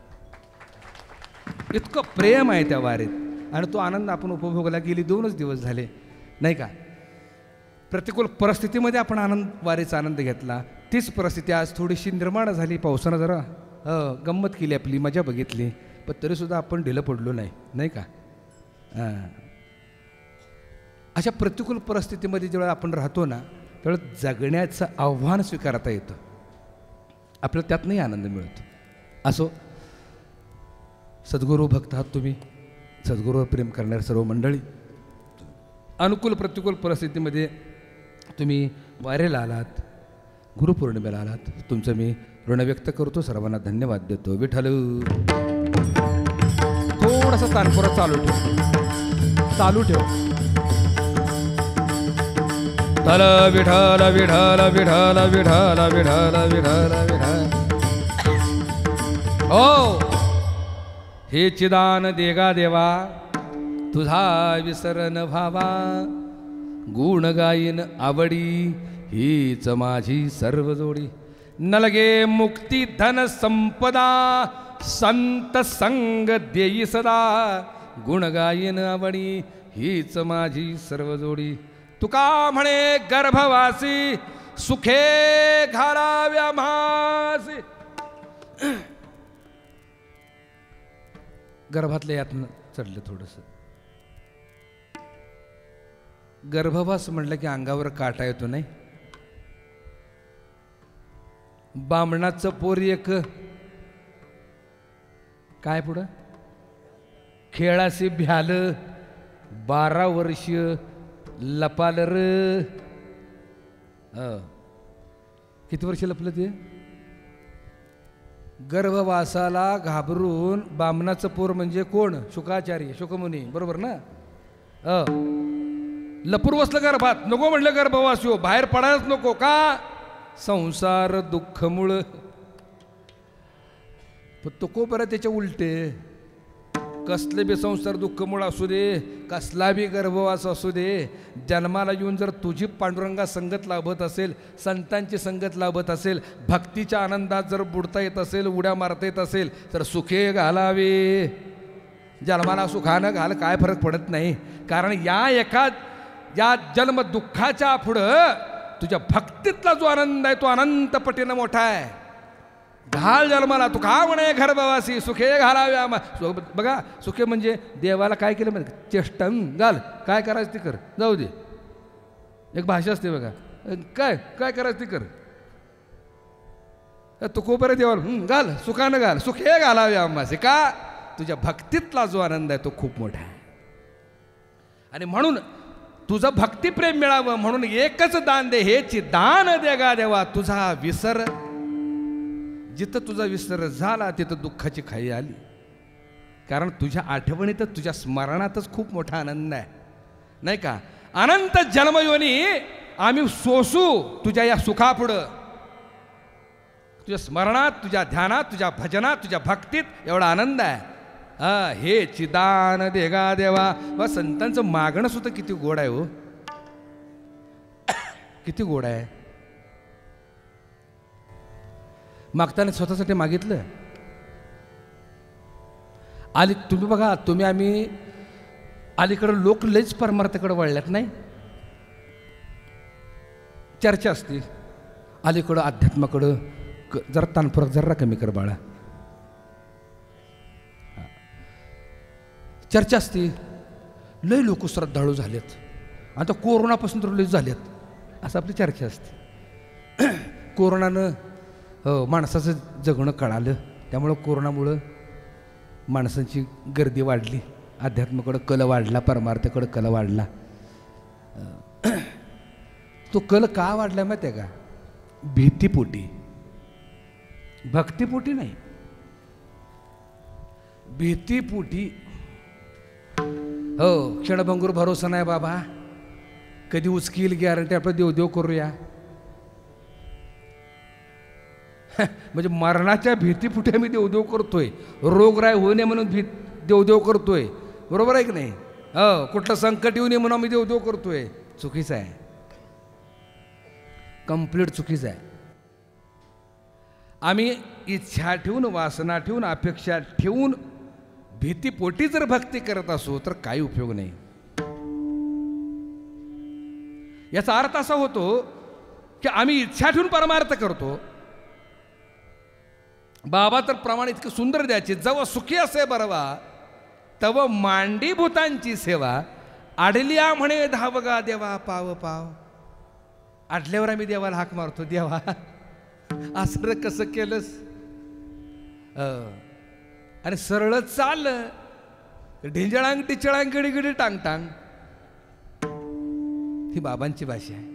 इतकं प्रेम आहे त्या वारीत, आणि तो आनंद आपण उपभोगायला गेली दोनच दिवस झाले, नाही का? प्रतिकूल परिस्थितीमध्ये आपण आनंद, वारीचा आनंद घेतला. तीच परिस्थिती आज थोडीशी निर्माण झाली, पावसानं जरा गंमत केली, आपली मजा बघितली, पण तरीसुद्धा आपण ढिलं पडलो नाही, नाही का? हां, अशा प्रतिकूल परिस्थितीमध्ये जेव्हा आपण राहतो ना त्यामुळे जगण्याचं आव्हान स्वीकारता येतं, आपल्याला त्यातनंही आनंद मिळतो. असो, सद्गुरू भक्त आहात तुम्ही, सद्गुरूवर प्रेम करणारे सर्व मंडळी, अनुकूल प्रतिकूल परिस्थितीमध्ये तुम्ही वारेला आलात, गुरुपौर्णिमेला आलात, तुमचं मी ऋण व्यक्त करतो, सर्वांना धन्यवाद देतो. विठ्ठल. थोडासा तानपुरा चालू ठेव, चालू ठेव. तल विठ्ठल विठ्ठल विठ्ठल विठ्ठल विठ्ठल विठ्ठल विठ्ठल. हो, हे चिदान देगा देवा, तुझा विसरन भावा, गुण गायन आवडी, हीच माझी सर्व जोडी. नलगे मुक्ती धन संपदा, संत संग देई सदा, गुण गायन आवडी, हीच माझी सर्व जोडी. तुका म्हणे गर्भवासी, सुखे घालाव्या म्हासी. गर्भातल्या यातनं चढलं थोडंसं. गर्भवास म्हटलं की अंगावर काटा येतो नाही. बामणाचं पोर एक काय पुढं खेळाशी भ्याल, बारा वर्ष लपाल र. किती वर्ष लपलं ते? गर्भवासाला घाबरून बामणाचं पोर म्हणजे कोण? शुकाचार्य, शुकमुनी, बरोबर ना? अ लपूर बसलं गर्भात. नको म्हटलं गर्भवास हो, बाहेर पडायलाच नको. का? संसार दुःखमुळ. तो को बरं त्याच्या उलटे. कसले बी संसार दुःखमुळ असू दे, कसला बी गर्भवास असू दे, जन्माला येऊन जर तुझी पांडुरंगा संगत लाभत असेल, संतांची संगत लाभत असेल, भक्तीच्या आनंदात जर बुडता येत असेल, उड्या मारता येत असेल, तर सुखे घालावे. जन्माला सुखानं घाल, काय फरक पडत नाही. कारण या एका या जन्म दुःखाच्या पुढं तुझ्या भक्तीतला जो आनंद आहे तो अनंत पटीनं मोठा आहे. घाल जन्माला, तू का म्हणे गर्भवासी, सुखे घालाव्या. बघा, सुखे म्हणजे देवाला काय केलं म्हणजे चेष्टन घाल, काय करायचं ते कर, जाऊ दे. एक भाषा असते बघा, काय काय करायचं ते कर. तू खूप बरं देवाला घाल, सुखानं घाल, सुखे घालाव्या आम्हासे. का? तुझ्या भक्तीतला जो आनंद आहे तो खूप मोठा आहे. आणि म्हणून तुझं भक्तिप्रेम मिळावं म्हणून एकच दान दे, हेची दान देगा देवा, तुझा विसर. जिथं तुझा विसर झाला तिथं दुःखाची खाई आली. कारण तुझ्या आठवणीतच, तुझ्या स्मरणातच खूप मोठा आनंद आहे, नाही का? अनंत जन्मयोनी आम्ही सोसू तुझ्या या सुखापुढं. तुझ्या स्मरणात, तुझ्या ध्यानात, तुझ्या भजनात, तुझ्या भक्तीत एवढा आनंद आहे. हा, हे चिदान देगा देवा. व संतांचं मागणं सुद्धा किती गोड आहे हो, किती गोड आहे. मागताना स्वतःसाठी मागितलं. आली तुम्ही बघा, तुम्ही आम्ही अलीकडं लोक लयच परमार्थाकडे वळल्यात नाही. चर्चा असते अलीकडं अध्यात्माकडं, जरा तानफरक जरा कमी कर बाळा. चर्चा असते, लय लोक श्रद्धाळू झालेत, आता कोरोनापासून तर लय झालेत, असं आपली चर्चा असते. कोरोनानं हो माणसाचं जगणं कळालं, त्यामुळं कोरोनामुळं माणसांची गर्दी वाढली, अध्यात्माकडं कल वाढला, परमार्थाकडं कल वाढला. तो कल का वाढला माहिती आहे का? भीतीपोटी, भक्तिपोटी नाही, भीतीपोटी. हो, क्षणभंगूर भरोसा नाही बाबा, कधी उचकील गॅरंटी, आपण देव देव करूया. म्हणजे मरणाच्या भीतीपुढे आम्ही देवदेव करतोय, रोगराय होऊ नये म्हणून भीत देवदेव करतोय, बरोबर आहे की नाही? हो, कुठलं संकट येऊ नये म्हणून आम्ही देवदेव करतोय. चुकीचं आहे, कम्प्लीट चुकीचं आहे. आम्ही इच्छा ठेवून, वासना ठेवून, अपेक्षा ठेवून भीतीपोटी जर भक्ती करत असो तर काही उपयोग नाही. याचा अर्थ असा होतो की आम्ही इच्छा ठेवून परमार्थ करतो. बाबा तर प्रमाण इतकं सुंदर द्यायचे, जव सुखी असे बरवा तव मांडी भूतांची सेवा, आडलिया म्हणे धावगा देवा पाव पाव. आटल्यावर आम्ही देवाला हाक मारतो, देवा असं कसं केलंस. आणि सरळ चाललं ढिंजळांग टिचळांग गिडी गिडी टांग टांग. ही बाबांची भाषा आहे.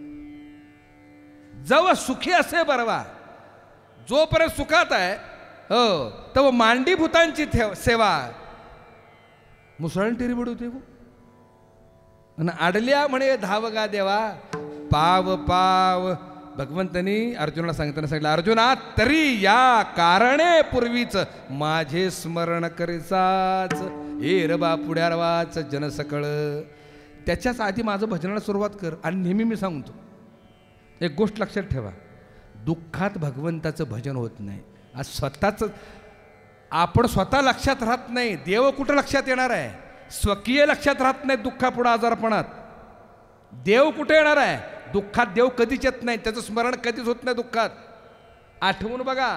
जव सुखी असे बरवा, जोपर्यंत सुखात आहे हो तव मांडी भूतांची सेवा. मुसळण टिरी बुडवते आणि आडल्या म्हणे धावगा देवा. पाव पाव भगवंतनी अर्जुनाला सांगितलं सांगितलं अर्जुना तरी या कारणे पूर्वीच माझे स्मरण करीचाच. हे रबा पुढ्यारवाच जन सकळ. त्याच्याच आधी माझं भजनाला सुरुवात कर. आणि नेहमी मी सांगतो एक गोष्ट लक्षात ठेवा, दुःखात भगवंताचं भजन होत नाही. आज स्वतःच आपण स्वतः लक्षात राहत नाही, देव कुठं लक्षात येणार आहे. स्वकीय लक्षात राहत नाही दुःखापुढं आजारपणात. देव कुठे येणार आहे. दुःखात देव कधीच येत नाही, त्याचं स्मरण कधीच होत नाही दुःखात. आठवून बघा,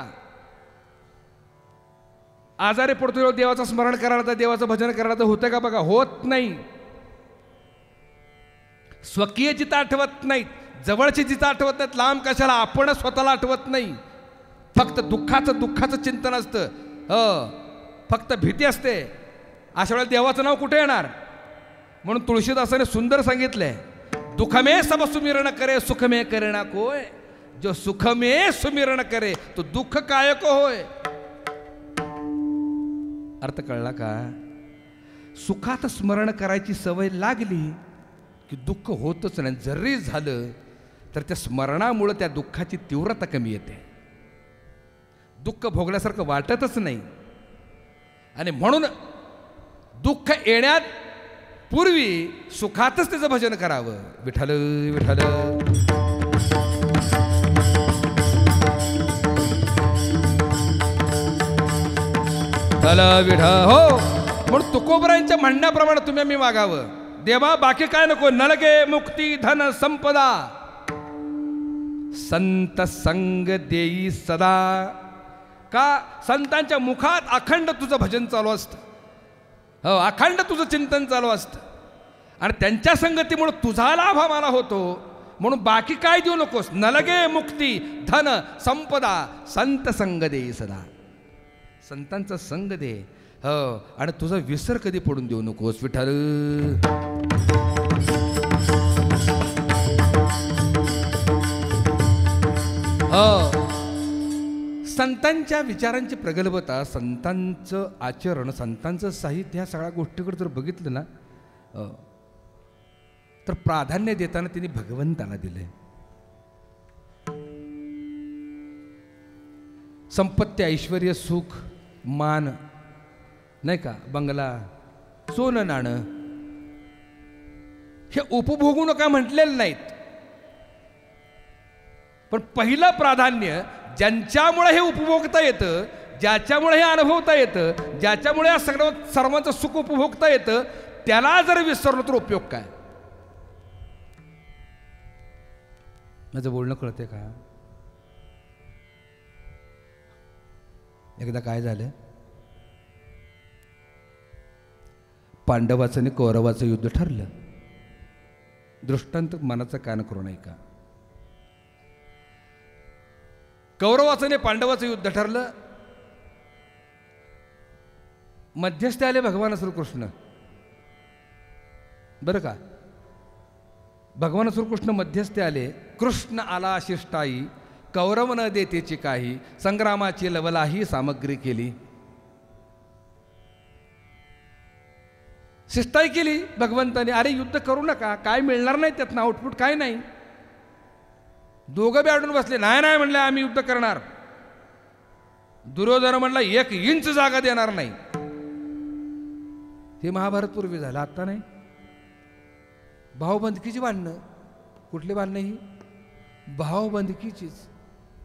आजारी पडतो देवाचं स्मरण करायला तर देवाचं भजन करायला तर होतं का बघा, होत नाही. स्वकीय जिथं आठवत नाहीत, जवळची जिथं आठवत नाहीत, लांब कशाला, आपण स्वतःला आठवत नाही. फक्त दुःखाचं दुःखाचं चिंतन असतं, हो फक्त भीती असते. अशा वेळेला देवाचं नाव कुठे येणार. म्हणून तुळशीदासाने सुंदर सांगितलंय, दुःखमे सब सुमिरण करे सुखमे करे ना कोय. जो सुखमे सुमिरण करे तो दुःख काय को होय. अर्थ कळला का. सुखात स्मरण करायची सवय लागली की दुःख होतच नाही. जरी झालं तर त्या स्मरणामुळे त्या दुःखाची तीव्रता कमी येते, दुःख भोगल्यासारखं वाटतच नाही. आणि म्हणून दुःख येण्यात पूर्वी सुखातच त्याचं भजन करावं. विठ्ठल विठ्ठल विठ्ठल विठ्ठल हो. म्हणून तुकोबरायांच्या म्हणण्याप्रमाणे तुम्ही आम्ही वागावं. देवा बाकी काय नको, नलगे मुक्ती धन संपदा संत संग देई सदा. का संतांच्या मुखात अखंड तुझं भजन चालू असतं, हो अखंड तुझं चिंतन चालू असतं. आणि त्यांच्या संगतीमुळे तुझा लाभ आम्हाला होतो. म्हणून बाकी काय देऊ नकोस. नलगे मुक्ती धन संपदा संत संग देई सदा. संतांचा संग दे, हो आणि तुझा विसर कधी पडून देऊ नकोस. विठ्ठल हो. संतांच्या विचारांची प्रगल्भता, संतांचं आचरण, संतांचं साहित्य, ह्या सगळ्या गोष्टीकडे जर बघितलं ना तर प्राधान्य देताना त्यांनी भगवंताला दिलंय. संपत्ती ऐश्वर सुख मान नाही का, बंगला सोनं नाणं हे उपभोगू नका म्हटलेलं नाहीत. पण पहिलं प्राधान्य ज्यांच्यामुळे हे उपभोगता येतं, ज्याच्यामुळे हे अनुभवता येतं, ज्याच्यामुळे या सगळं सर्वांचं सुख उपभोगता येतं, त्याला जर विसरलो तर उपयोग काय. माझं बोलणं कळते का. एकदा काय झालं, पांडवाचं आणि कौरवाचं युद्ध ठरलं. दृष्टांत मनाचा कान करू नये का. कौरवाचं आणि पांडवाचं युद्ध ठरलं. मध्यस्थी आले भगवान श्रीकृष्ण. बरं का, भगवान श्रीकृष्ण मध्यस्थी आले. कृष्ण आला शिष्टाई, कौरव न देतेची काही, संग्रामाची लवलाही सामग्री केली. शिष्टाई केली भगवंताने. अरे युद्ध करू नका, काय मिळणार नाही त्यातनं आउटपुट काय नाही. दोघं बी अडून बसले. नाही नाही म्हणले आम्ही युद्ध करणार. दुर्योधन म्हणला एक इंच जागा देणार नाही. हे महाभारत पूर्वी झालं, आता नाही. भावबंदकीची भांडणं. कुठली भांडणं ही. भावबंदकीचीच.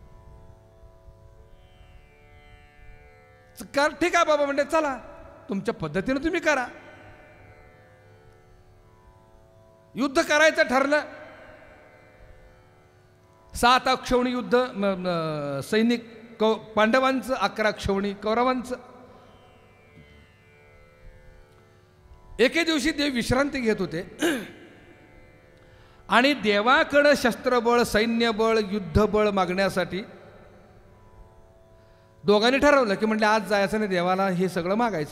कर ठीक आहे बाबा म्हणते, चला तुमच्या पद्धतीने तुम्ही करा. युद्ध करायचं ठरलं. सात अक्षौणी युद्ध, सैनिक कौ पांडवांचं, अकरा अक्षौणी कौरवांचं. एके दिवशी देव विश्रांती घेत होते आणि देवाकडं शस्त्रबळ, सैन्यबळ, युद्धबळ मागण्यासाठी दोघांनी ठरवलं की म्हटलं आज जायचं नाही देवाला, हे सगळं मागायचं.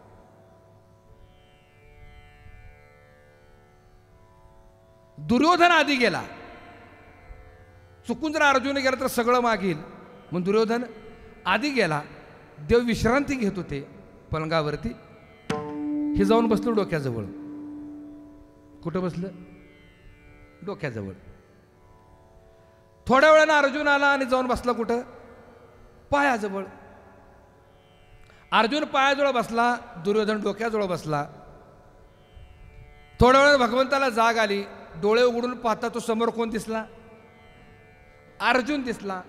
दुर्योधन आधी गेला. चुकून जर अर्जुन गेला तर सगळं मागील, मग दुर्योधन आधी गेला. देव विश्रांती घेत होते पलंगावरती. हे जाऊन बसलो डोक्याजवळ. कुठं बसलं? डोक्याजवळ. थोड्या वेळानं अर्जुन आला आणि जाऊन बसला कुठं? पायाजवळ. अर्जुन पायाजवळ बसला, दुर्योधन डोक्याजवळ बसला. थोड्या वेळानं भगवंताला जाग आली. डोळे उघडून पाहता तो समोर कोण दिसला? अर्जुन दिसला.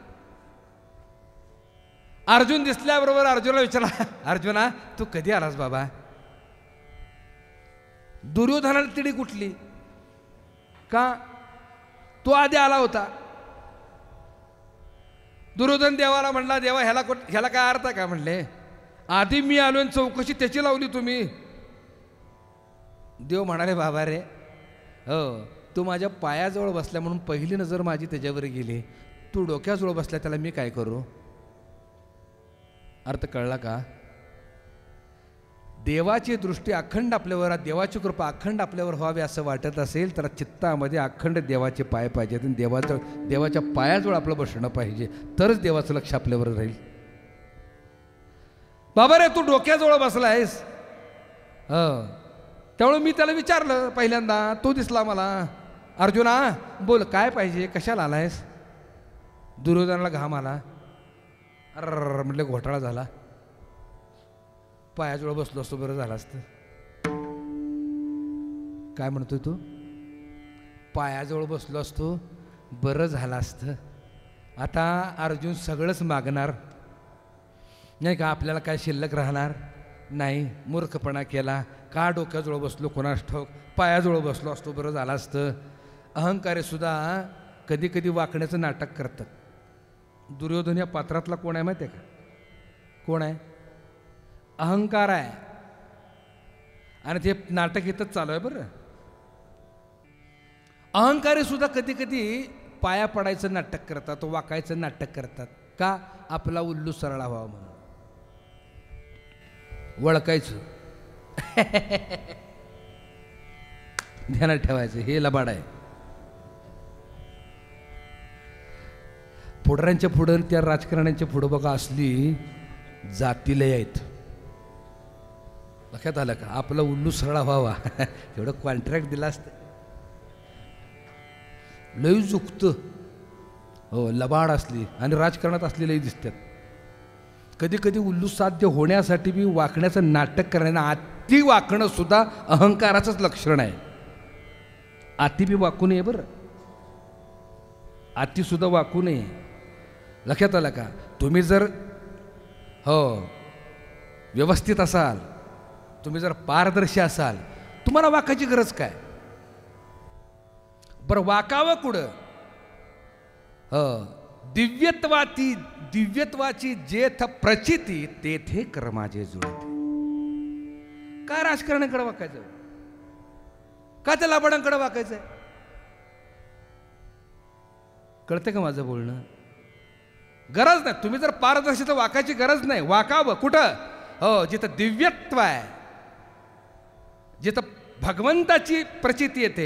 अर्जुन दिसल्याबरोबर अर्जुनला विचारला, अर्जुना तू कधी आलास बाबा? दुर्योधनाला तिडी कुठली? का? तो आधी आला होता. दुर्योधन देवाला म्हणला, देवा ह्याला ह्याला काय अर्थ आहे का? म्हणले आधी मी आलो आणि चौकशी त्याची लावली तुम्ही. देव म्हणाले, बाबा रे हो, तू माझ्या पायाजवळ बसल्या म्हणून पहिली नजर माझी त्याच्यावर गेली. तू डोक्याजवळ बसल्या त्याला मी काय करू? अर्थ कळला का? देवाची दृष्टी अखंड आपल्यावर, देवाची कृपा अखंड आपल्यावर व्हावी असं वाटत असेल तर चित्तामध्ये अखंड देवाचे पाय पाहिजेत आणि देवाचं देवाच्या पायाजवळ आपलं बसणं पाहिजे, तरच देवाचं लक्ष आपल्यावर राहील. बाबा रे तू डोक्याजवळ बसला आहेस. हो, त्यामुळे मी त्याला विचारलं पहिल्यांदा, तो दिसला मला. अर्जुना बोल काय पाहिजे, कशाला आलायस? दुर्योधनाला घाम आला. अर म्हटलं घोटाळा झाला. पायाजवळ बसलो असतो बरं झालं असतं. काय म्हणतोय तू? पायाजवळ बसलो असतो बरं झालं असतं. आता अर्जुन सगळंच मागणार नाही का? आपल्याला काय शिल्लक राहणार नाही. मूर्खपणा केला. का डोक्याजवळ बसलो कोणास ठाऊक? पायाजवळ बसलो असतो बरं झालं असतं. अहंकारी सुद्धा कधी कधी वाकण्याचं नाटक करतात. दुर्योधन या पात्रातला कोण आहे माहिती आहे का? कोण आहे? अहंकार आहे. आणि ते नाटक इथंच चालू आहे बरं. अहंकारी सुद्धा कधी कधी पाया पडायचं नाटक करतात, वाकायचं नाटक करतात. का? आपला उल्लू सरळा व्हावा म्हणून. वळकायचं. ध्यानात ठेवायचं, हे लबाड आहे. पुढऱ्यांच्या पुढं त्या राजकारण्यांच्या पुढं बघा असली जातीला आहेत. लक्षात आलं का? आपला उल्लू सरळा व्हावा एवढं कॉन्ट्रॅक्ट दिला असतं. लई चुकत हो, लबाड असली आणि राजकारणात असलेलंही दिसतात. कधी कधी उल्लू साध्य होण्यासाठी बी वाकण्याचं नाटक करण्यानं अति वाकणं सुद्धा अहंकाराचंच लक्षण आहे. अति बी वाकू नये बरं. अति सुद्धा वाकू नये. लक्षात आलं का? तुम्ही जर हो व्यवस्थित असाल, तुम्ही जर पारदर्शी असाल, तुम्हाला वाकायची गरज काय? बरं वाकावं कुठं? हो, दिव्यत्वाची दिव्यत्वाची जेथ प्रचिती तेथे कर्माचे जुळते. काय राजकारणाकडे वाकायचं? का त्या लाबाडांकडे वाकायचंय? कळतं का माझं बोलणं? गरज नाही. तुम्ही जर पारदर्शी तर वाकायची गरज नाही. वाकावं कुठं? हो, जिथं दिव्यत्व आहे, जिथं भगवंताची प्रचिती येते,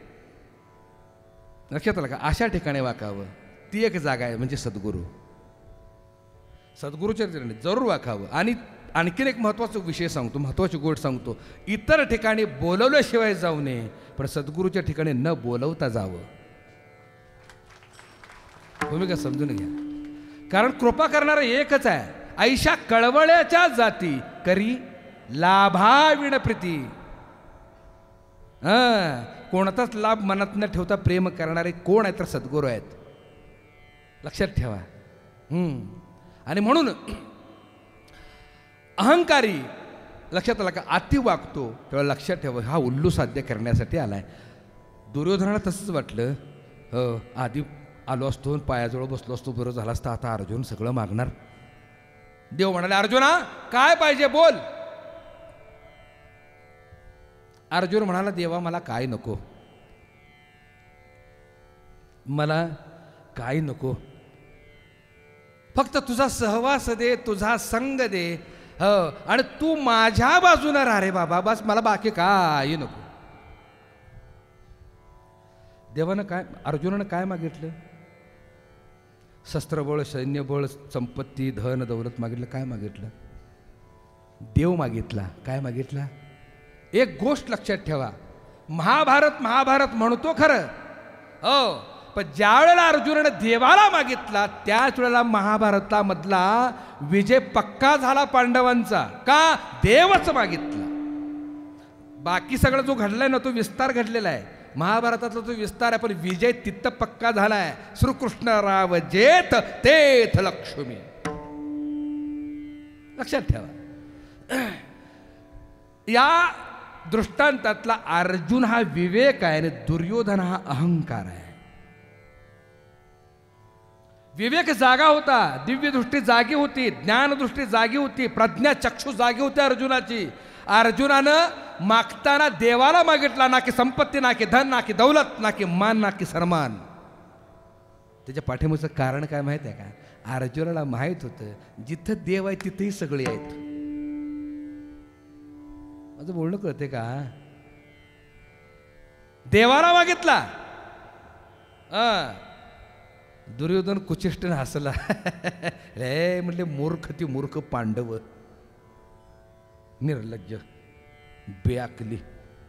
लक्षात आलं का? अशा ठिकाणी वाकावं. ती एक जागा आहे म्हणजे सद्गुरू. सद्गुरूच्या ठिकाणी जरूर वाकावं. आणि आणखीन एक महत्त्वाचा विषय सांगतो, महत्त्वाची गोष्ट सांगतो. इतर ठिकाणी बोलवल्याशिवाय जाऊ नये, पण सद्गुरूच्या ठिकाणी न बोलवता जावं. तुम्ही का समजून घ्या. कारण कृपा करणारा एकच आहे. ऐशा कळवळ्याच्या जाती करी लाभाविण प्रीती. हां, कोणताच लाभ मनात न ठेवता प्रेम करणारे कोण आहेत? तर सद्गुरू आहेत. लक्षात ठेवा. हम्म. आणि म्हणून अहंकारी, लक्षात आला का, अति वागतो. तेव्हा लक्षात ठेवा, हा उल्लू साध्य करण्यासाठी आलाय. दुर्योधनाला तसंच वाटलं. हो, आधी आलो असतो, पायाजवळ बसलो असतो बरं झालं असतं. आता अर्जुन सगळं मागणार. देव म्हणाले, अर्जुना काय पाहिजे बोल. अर्जुन म्हणाला, देवा मला काय नको. मला काय नको, फक्त तुझा सहवास दे, तुझा संग दे, हो, आणि तू माझ्या बाजूने राह रे बाबा, बस मला बाकी काही नको. देवानं काय, अर्जुनानं काय मागितलं? शस्त्रबळ, सैन्यबळ, संपत्ती, धन दौलत मागितलं. काय मागितलं? देव मागितला. काय मागितला? एक गोष्ट लक्षात ठेवा, महाभारत महाभारत म्हणतो खरं, हो, पण ज्या वेळेला अर्जुनानं देवाला मागितला त्याच वेळेला महाभारतामधला विजय पक्का झाला पांडवांचा. का? देवच मागितला. बाकी सगळं जो घडलाय ना तो विस्तार घडलेला आहे, महाभारतातला जो विस्तार आहे, पण विजय तिथं पक्का झालाय. श्रीकृष्ण राव जेथ तेथ लक्ष्मी. लक्षात ठेवा. या दृष्टांतातला अर्जुन हा विवेक आहे आणि दुर्योधन हा अहंकार आहे. विवेक जागा होता, दिव्य दृष्टी जागी होती, ज्ञानदृष्टी जागी होती, प्रज्ञा चक्षु जागी होती अर्जुनाची. अर्जुनानं मागताना देवाला मागितला, ना की संपत्ती, ना की धन, ना की दौलत, ना की मान, ना की सन्मान. त्याच्या पाठीमागचं कारण काय माहित आहे का? अर्जुनाला माहित होतं जिथं देव आहे तिथेही सगळे आहेत. माझं बोलणं कळते का? देवाला मागितला, दुर्योधन कुचेष्टन हसला. रे म्हणले मूर्ख, ती मूर्ख पांडव, निर्लज्ज, बेअक्ली,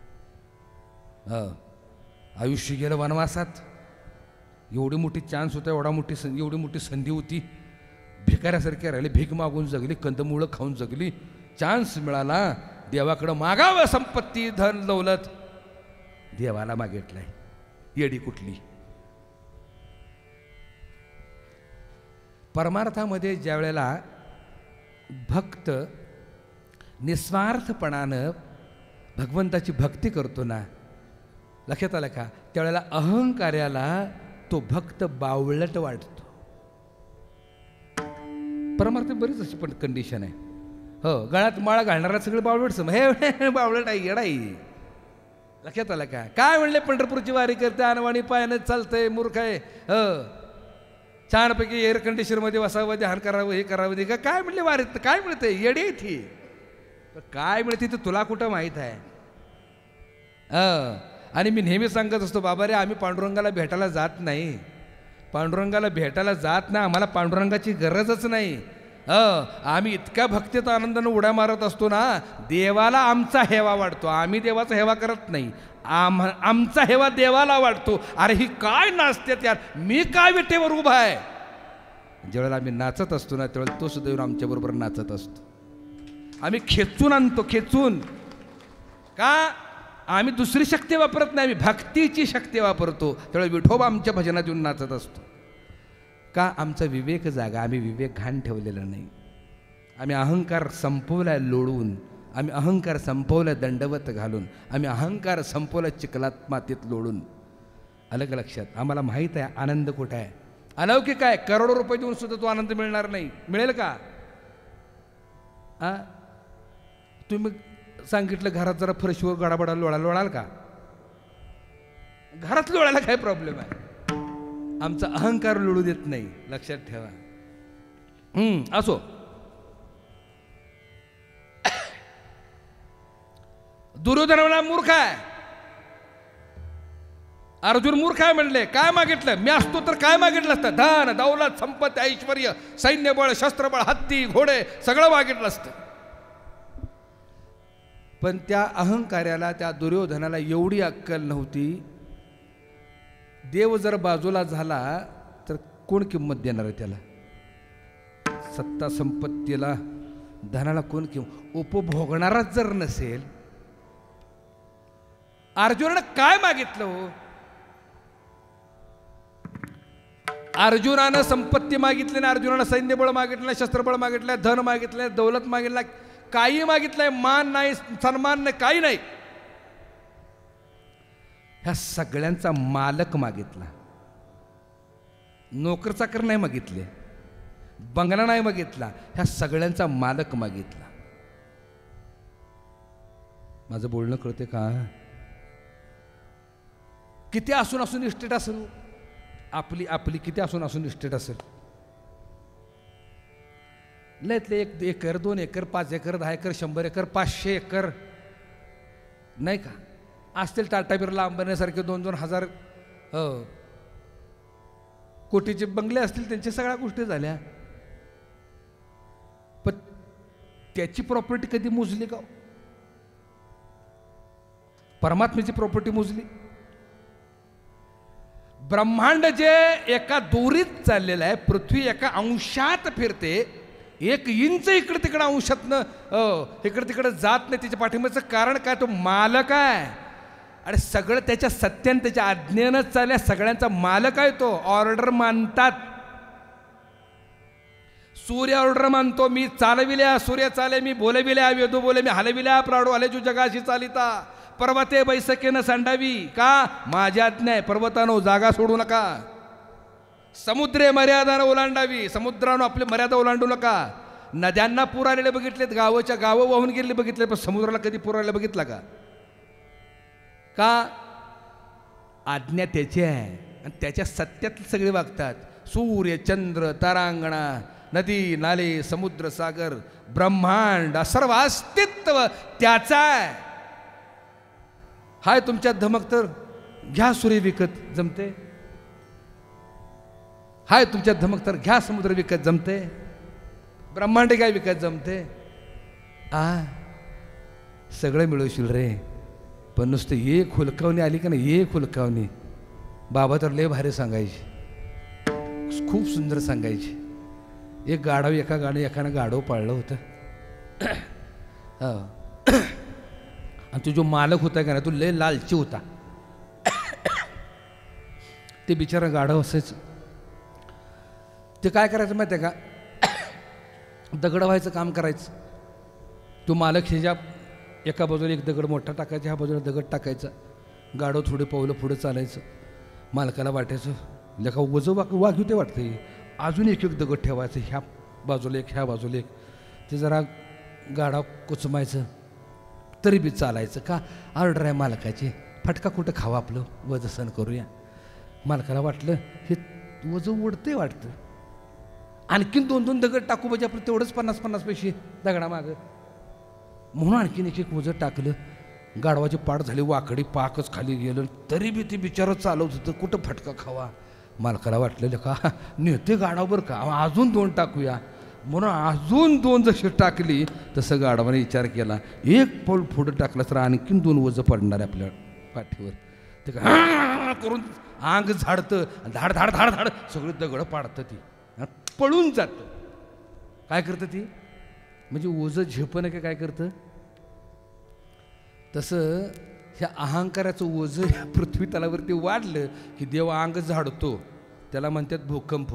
आयुष्य गेलं वनवासात. एवढी मोठी चान्स होता, एवढा मोठी संधी, एवढी मोठी संधी होती, भिकाऱ्यासारखे राहिले, भीक मागून जगली, कंदमुळं खाऊन जगली. चान्स मिळाला, देवाकडं मागावं संपत्ती, धन, दौलत. देवाला मागितलाय. येडी कुठली? परमार्थामध्ये ज्या वेळेला भक्त निस्वार्थपणानं भगवंताची भक्ती करतो ना, लक्षात आलं का, त्यावेळेला अहंकार्याला तो भक्त बावळट वाटतो. परमार्थ बरीच अशी पण कंडिशन आहे. हो, गळ्यात माळा घालणारा सगळे बावळट सम, हे बावळट आहे, येडाई. लक्षात आलं का? काय म्हणले, पंढरपूरची वारी करते, अनवाणी पायानं चालतंय, मूर्ख आहे. हो, छानपैकी एअर कंडिशनमध्ये बसावं, ध्यान करावं, हे करावं, दे का काय म्हणले वारीत? काय मिळते? येडी आहे ती. काय मिळते ते तुला कुठं माहीत आहे? आणि मी नेहमी सांगत असतो, बाबा रे, आम्ही पांडुरंगाला भेटायला जात नाही, पांडुरंगाला भेटायला जात नाही, आम्हाला पांडुरंगाची गरजच नाही. आम्ही इतक्या भक्तीत आनंदानं उड्या मारत असतो ना, देवाला आमचा हेवा वाटतो, आम्ही देवाचा हेवा करत नाही, आम आमचा हेवा देवाला वाटतो. अरे ही काय नाचते यार, मी काय विटेवर उभा आहे. ज्यावेळेला आम्ही नाचत असतो ना, त्यावेळेला तो सुद्धा येऊन आमच्याबरोबर नाचत असतो. आम्ही खेचून आणतो, खेचून. का? आम्ही दुसरी शक्ती वापरत नाही, आम्ही भक्तीची शक्ती वापरतो. त्यावेळेला विठोबा आमच्या भजनात येऊन नाचत असतो. का? आमचा विवेक जागा, आम्ही विवेक घाण ठेवलेला नाही. आम्ही अहंकार संपवलाय लोळून, आम्ही अहंकार संपवलाय दंडवत घालून, आम्ही अहंकार संपवलाय चिखलात मातीत लोळून. अलग लक्षात. आम्हाला माहीत आहे आनंद कुठे आहे. अलौकिक आहे, करोडो रुपये देऊन सुद्धा तो आनंद मिळणार नाही. मिळेल का? आ तुम्ही सांगितलं घरात जरा फरशीवर गडाबडा लोळा, लोळाल का? घरात लोळायला काय प्रॉब्लेम आहे? आमचा अहंकार लोळू देत नाही. लक्षात ठेवा. हम्म असो. दुर्योधन म्हणला मूर्ख आहे, अर्जुन मूर्ख आहे म्हणले. काय मागितलं? मी असतो तर काय मागितलं असतं? धन, दौलत, संपत्ती, ऐश्वर, सैन्यबळ, शस्त्रबळ, हत्ती, घोडे सगळं मागितलं असतं. पण त्या अहंकार्याला, त्या दुर्योधनाला एवढी अक्कल नव्हती. देव जर बाजूला झाला तर कोण किंमत देणार आहे त्याला? सत्ता संपत्तीला, धनाला कोण किंमत? उपभोगणाराच जर नसेल. अर्जुनानं काय मागितलं हो? अर्जुनानं संपत्ती मागितली नाही, अर्जुनानं सैन्यबळ मागितलं नाही, शस्त्रबळ मागितलं, धन मागितलं, दौलत मागितलं, काही मागितलंय, मान नाही, सन्मान नाही, काही नाही. ह्या सगळ्यांचा मालक मागितला. नोकर चाकर नाही मागितले, बंगला नाही मागितला, ह्या सगळ्यांचा मालक मागितला. माझं बोलणं कळते का? किती असून असून इस्टेट असून आपली आपली किती असून असून इस्टेट असेल, लयतले एक एकर दोन एकर पाच एकर दहा एकर शंभर एकर पाचशे एकर नाही का असतील. टाटा बिर्ला अंबानीसारखे दोन दोन हजार कोटीचे बंगले असतील, त्यांच्या सगळ्या गोष्टी झाल्या. पण त्याची प्रॉपर्टी कधी मोजली का? परमात्म्याची प्रॉपर्टी मोजली? ब्रह्मांड जे एका दोरीत चाललेलं आहे, पृथ्वी एका अंशात फिरते, एक इंच इकडे तिकडे अंशातनं इकडे तिकडे जात नाही. त्याच्या पाठिंबाचं कारण काय? तो मालक आहे. आणि सगळं त्याच्या सत्याने त्याच्या आज्ञेनं चालल्या, सगळ्यांचा मालक आहे तो. ऑर्डर मानतात. सूर्य ऑर्डर मानतो, मी चालविल्या सूर्य चाले, मी बोलविल्या वेदू बोले, मी हलविल्या प्राडू हले जो जगाशी चालिता, पर्वते बैसकेनं सांडावी का? माझी आज्ञा आहे. पर्वतानो जागा सोडू नका, समुद्रे मर्यादानं ओलांडावी, समुद्रानं आपली मर्यादा ओलांडू नका. नद्यांना पूर आलेले बघितलेत, गावाच्या गावं वाहून गेलेले बघितले, पण समुद्राला कधी पूर आलेला बघितला का? का? आज्ञा त्याची आहे आणि त्याच्या सत्यात सगळे वागतात. सूर्य चंद्र तारांगणा नदी नाले समुद्र सागर ब्रह्मांड सर्व अस्तित्व त्याचा आहे. हाय तुमच्यात धमक तर घ्या सूर्य विकत, जमते. हाय तुमच्यात धमक तर घ्या समुद्र विकत, जमते. ब्रह्मांड काय विकत जमते? आ सगळं मिळवशील रे, पण नुसतं एक हुलकावणी आली का नाही, एक हुलकावणी बाबा तर लय भारी सांगायची, खूप सुंदर सांगायची. एक गाढव एका गाडी एकानं गाढव पाळलं होतं. आणि तो जो मालक होता का ना, तो लय लालची होता. ते बिचारा गाढव असायचं. ते काय करायचं माहिती आहे का? दगड व्हायचं काम करायचं. तो मालक ह्याच्या एका बाजूला एक दगड मोठा टाकायचा, ह्या बाजूला दगड टाकायचा. गाढव थोडे पावलं पुढे चालायचं. मालकाला वाटायचं लेखा वजं वाग वाघू ते वाटते, अजून एक एक दगड ठेवायचं, ह्या बाजूला एक ह्या बाजूला एक. ते जरा गाढव कुचमायचं तरी बी चालायचं. का? ऑर्डर आहे मालकाची, फटका कुठं खावा आपलं, वजं सण करूया. मालकाला वाटलं हे वजं उडते वाटतं, आणखीन दोन दोन दगड टाकू म्हणजे आपलं तेवढंच पन्नास पन्नास पैसे दगडामागं. म्हणून आणखीन एक एक वजं टाकलं. गाढवाची पाठ झाली वाकडी, पाकच खाली गेलं, तरी बी ते बिचारं चालवत होतं, कुठं फटका खावा. मालकाला वाटलेलं का नेते गाढवावर का अजून दोन टाकूया, म्हणून अजून दोन जशी टाकली तसं गाढवाने विचार केला, एक पाऊल पुढं टाकलं तर आणखीन दोन वजं पडणार आहे आपल्या पाठीवर. ते का करून आंग झाडतं, धाड धाड धाड धाड सगळं दगड पाडतं, ती पळून जातं. काय करतं ती? म्हणजे ओझं झेपणं का काय करतं? तसं ह्या अहंकाराचं ओझं ह्या पृथ्वी तलावरती वाढलं की देव अंग झाडतो. त्याला म्हणतात भूकंप.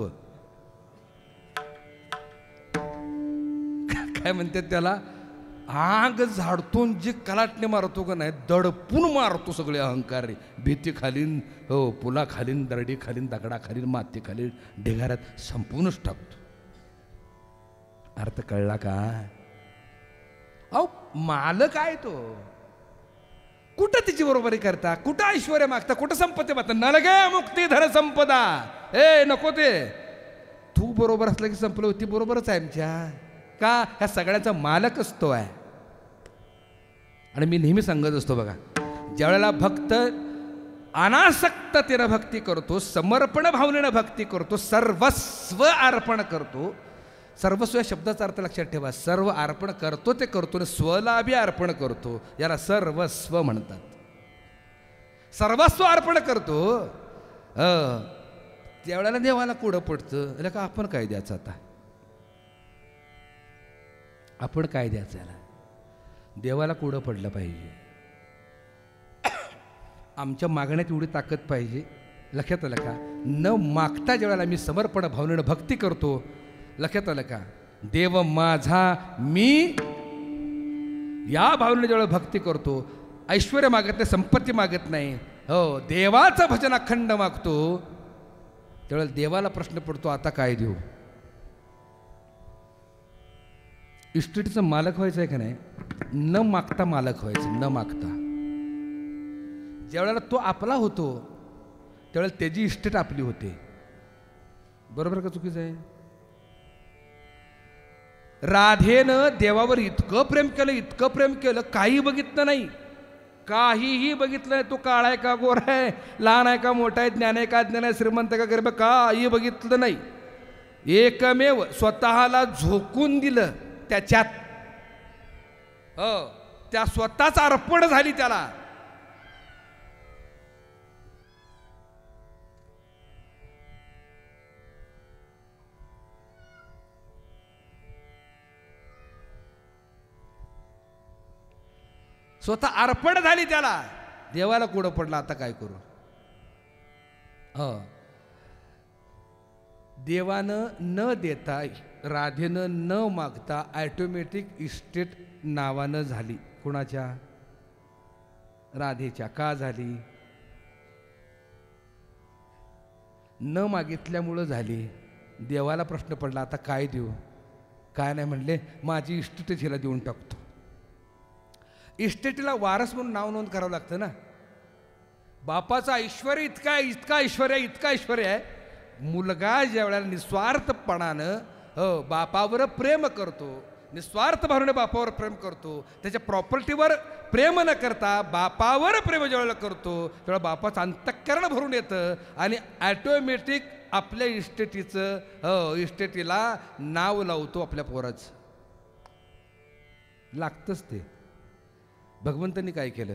काय म्हणतात त्याला? आग झाडतो, जे कलाटणे मारतो का नाही, दडपून मारतो सगळे अहंकार. भीती खालीन, हो पुला खालीन, दरडी खालीन, दगडा खालीन, माती खालीन, ढिगाऱ्यात संपूर्णच टाकतो. अर्थ कळला का? अहो मालक आहे तो. कुठं तिची बरोबरी करता, कुठं ऐश्वर्य मागता, कुठं संपत्ती मागता. नलगे मुक्ती धन संपदा. ए नको ते, तू बरोबर असलं की संपलं, ती बरोबरच आहे आमच्या. का? ह्या सगळ्याचा मालक असतो आहे. आणि मी नेहमी सांगत असतो बघा, ज्या वेळेला भक्त अनासक्ततेनं भक्ती करतो, समर्पण भावनेनं भक्ती करतो, सर्वस्व अर्पण करतो. सर्वस्व या शब्दाचा अर्थ लक्षात ठेवा. सर्व अर्पण करतो ते करतो आणि स्वला बी अर्पण करतो, याला सर्वस्व म्हणतात. सर्वस्व अर्पण करतो त्यावेळेला देवाला कुठं पडतं, याला का आपण काय द्यायचं? आता आपण काय द्यायचं याला? देवाला कुठं पडलं पाहिजे? आमच्या मागण्यात एवढी ताकद पाहिजे. लक्षात आलं का? न मागता ज्यावेळेला मी समर्पण भावनेनं भक्ती करतो, लक्षात आलं का? देव माझा मी या भावनेने ज्यावेळेला भक्ती करतो, ऐश्वर्य मागत नाही, संपत्ती मागत नाही, हो देवाचं भजन अखंड मागतो, त्यावेळेला देवाला प्रश्न पडतो आता काय देऊ? इस्टेटीचं मालक व्हायचं आहे का नाही? न मागता मालक व्हायचं, न मागता. ज्यावेळेला तो आपला होतो त्यावेळेला त्याची इस्टेट आपली होते. बरोबर का चुकीचं आहे? राधेनं देवावर इतकं प्रेम केलं, इतकं प्रेम केलं, काही बघितलं नाही, काहीही बघितलं नाही. तो काळा आहे का गोरा आहे, लहान आहे का मोठा आहे, ज्ञान आहे का ज्ञान आहे, श्रीमंत का गरीब, काही बघितलं नाही. एकमेव स्वतःला झोकून दिलं त्याच्यात. हो, त्या स्वतःच अर्पण झाली त्याला. स्वतः अर्पण झाली त्याला. देवाला कुठं पडला, आता काय करू. हो, देवानं न देता, राधेनं न मागता ॲटोमॅटिक इस्टेट नावानं झाली. कुणाच्या? राधेच्या. का झाली? न मागितल्यामुळं झाली. देवाला प्रश्न पडला, आता काय देऊ, काय नाही. म्हणले माझी इस्टेटच हिला देऊन टाकतो. इस्टेटीला वारस म्हणून नाव नोंद करावं लागतं ना. बापाचा ऐश्वर इतका इतका ऐश्वर्य इतका ऐश्वर्य आहे. मुलगा ज्या वेळेला निस्वार्थपणानं हो बापावर प्रेम करतो, निस्वार्थ भावनेने बापावर प्रेम करतो, त्याच्या प्रॉपर्टीवर प्रेम न करता बापावर प्रेम ज्यावेळेला करतो त्यावेळेला बापाचं अंतःकरण भरून येतं आणि ॲटोमॅटिक आपल्या इस्टेटीचं हो इस्टेटीला नाव लावतो आपल्या पोराचं. लागतंच ते. भगवंतांनी काय केलं?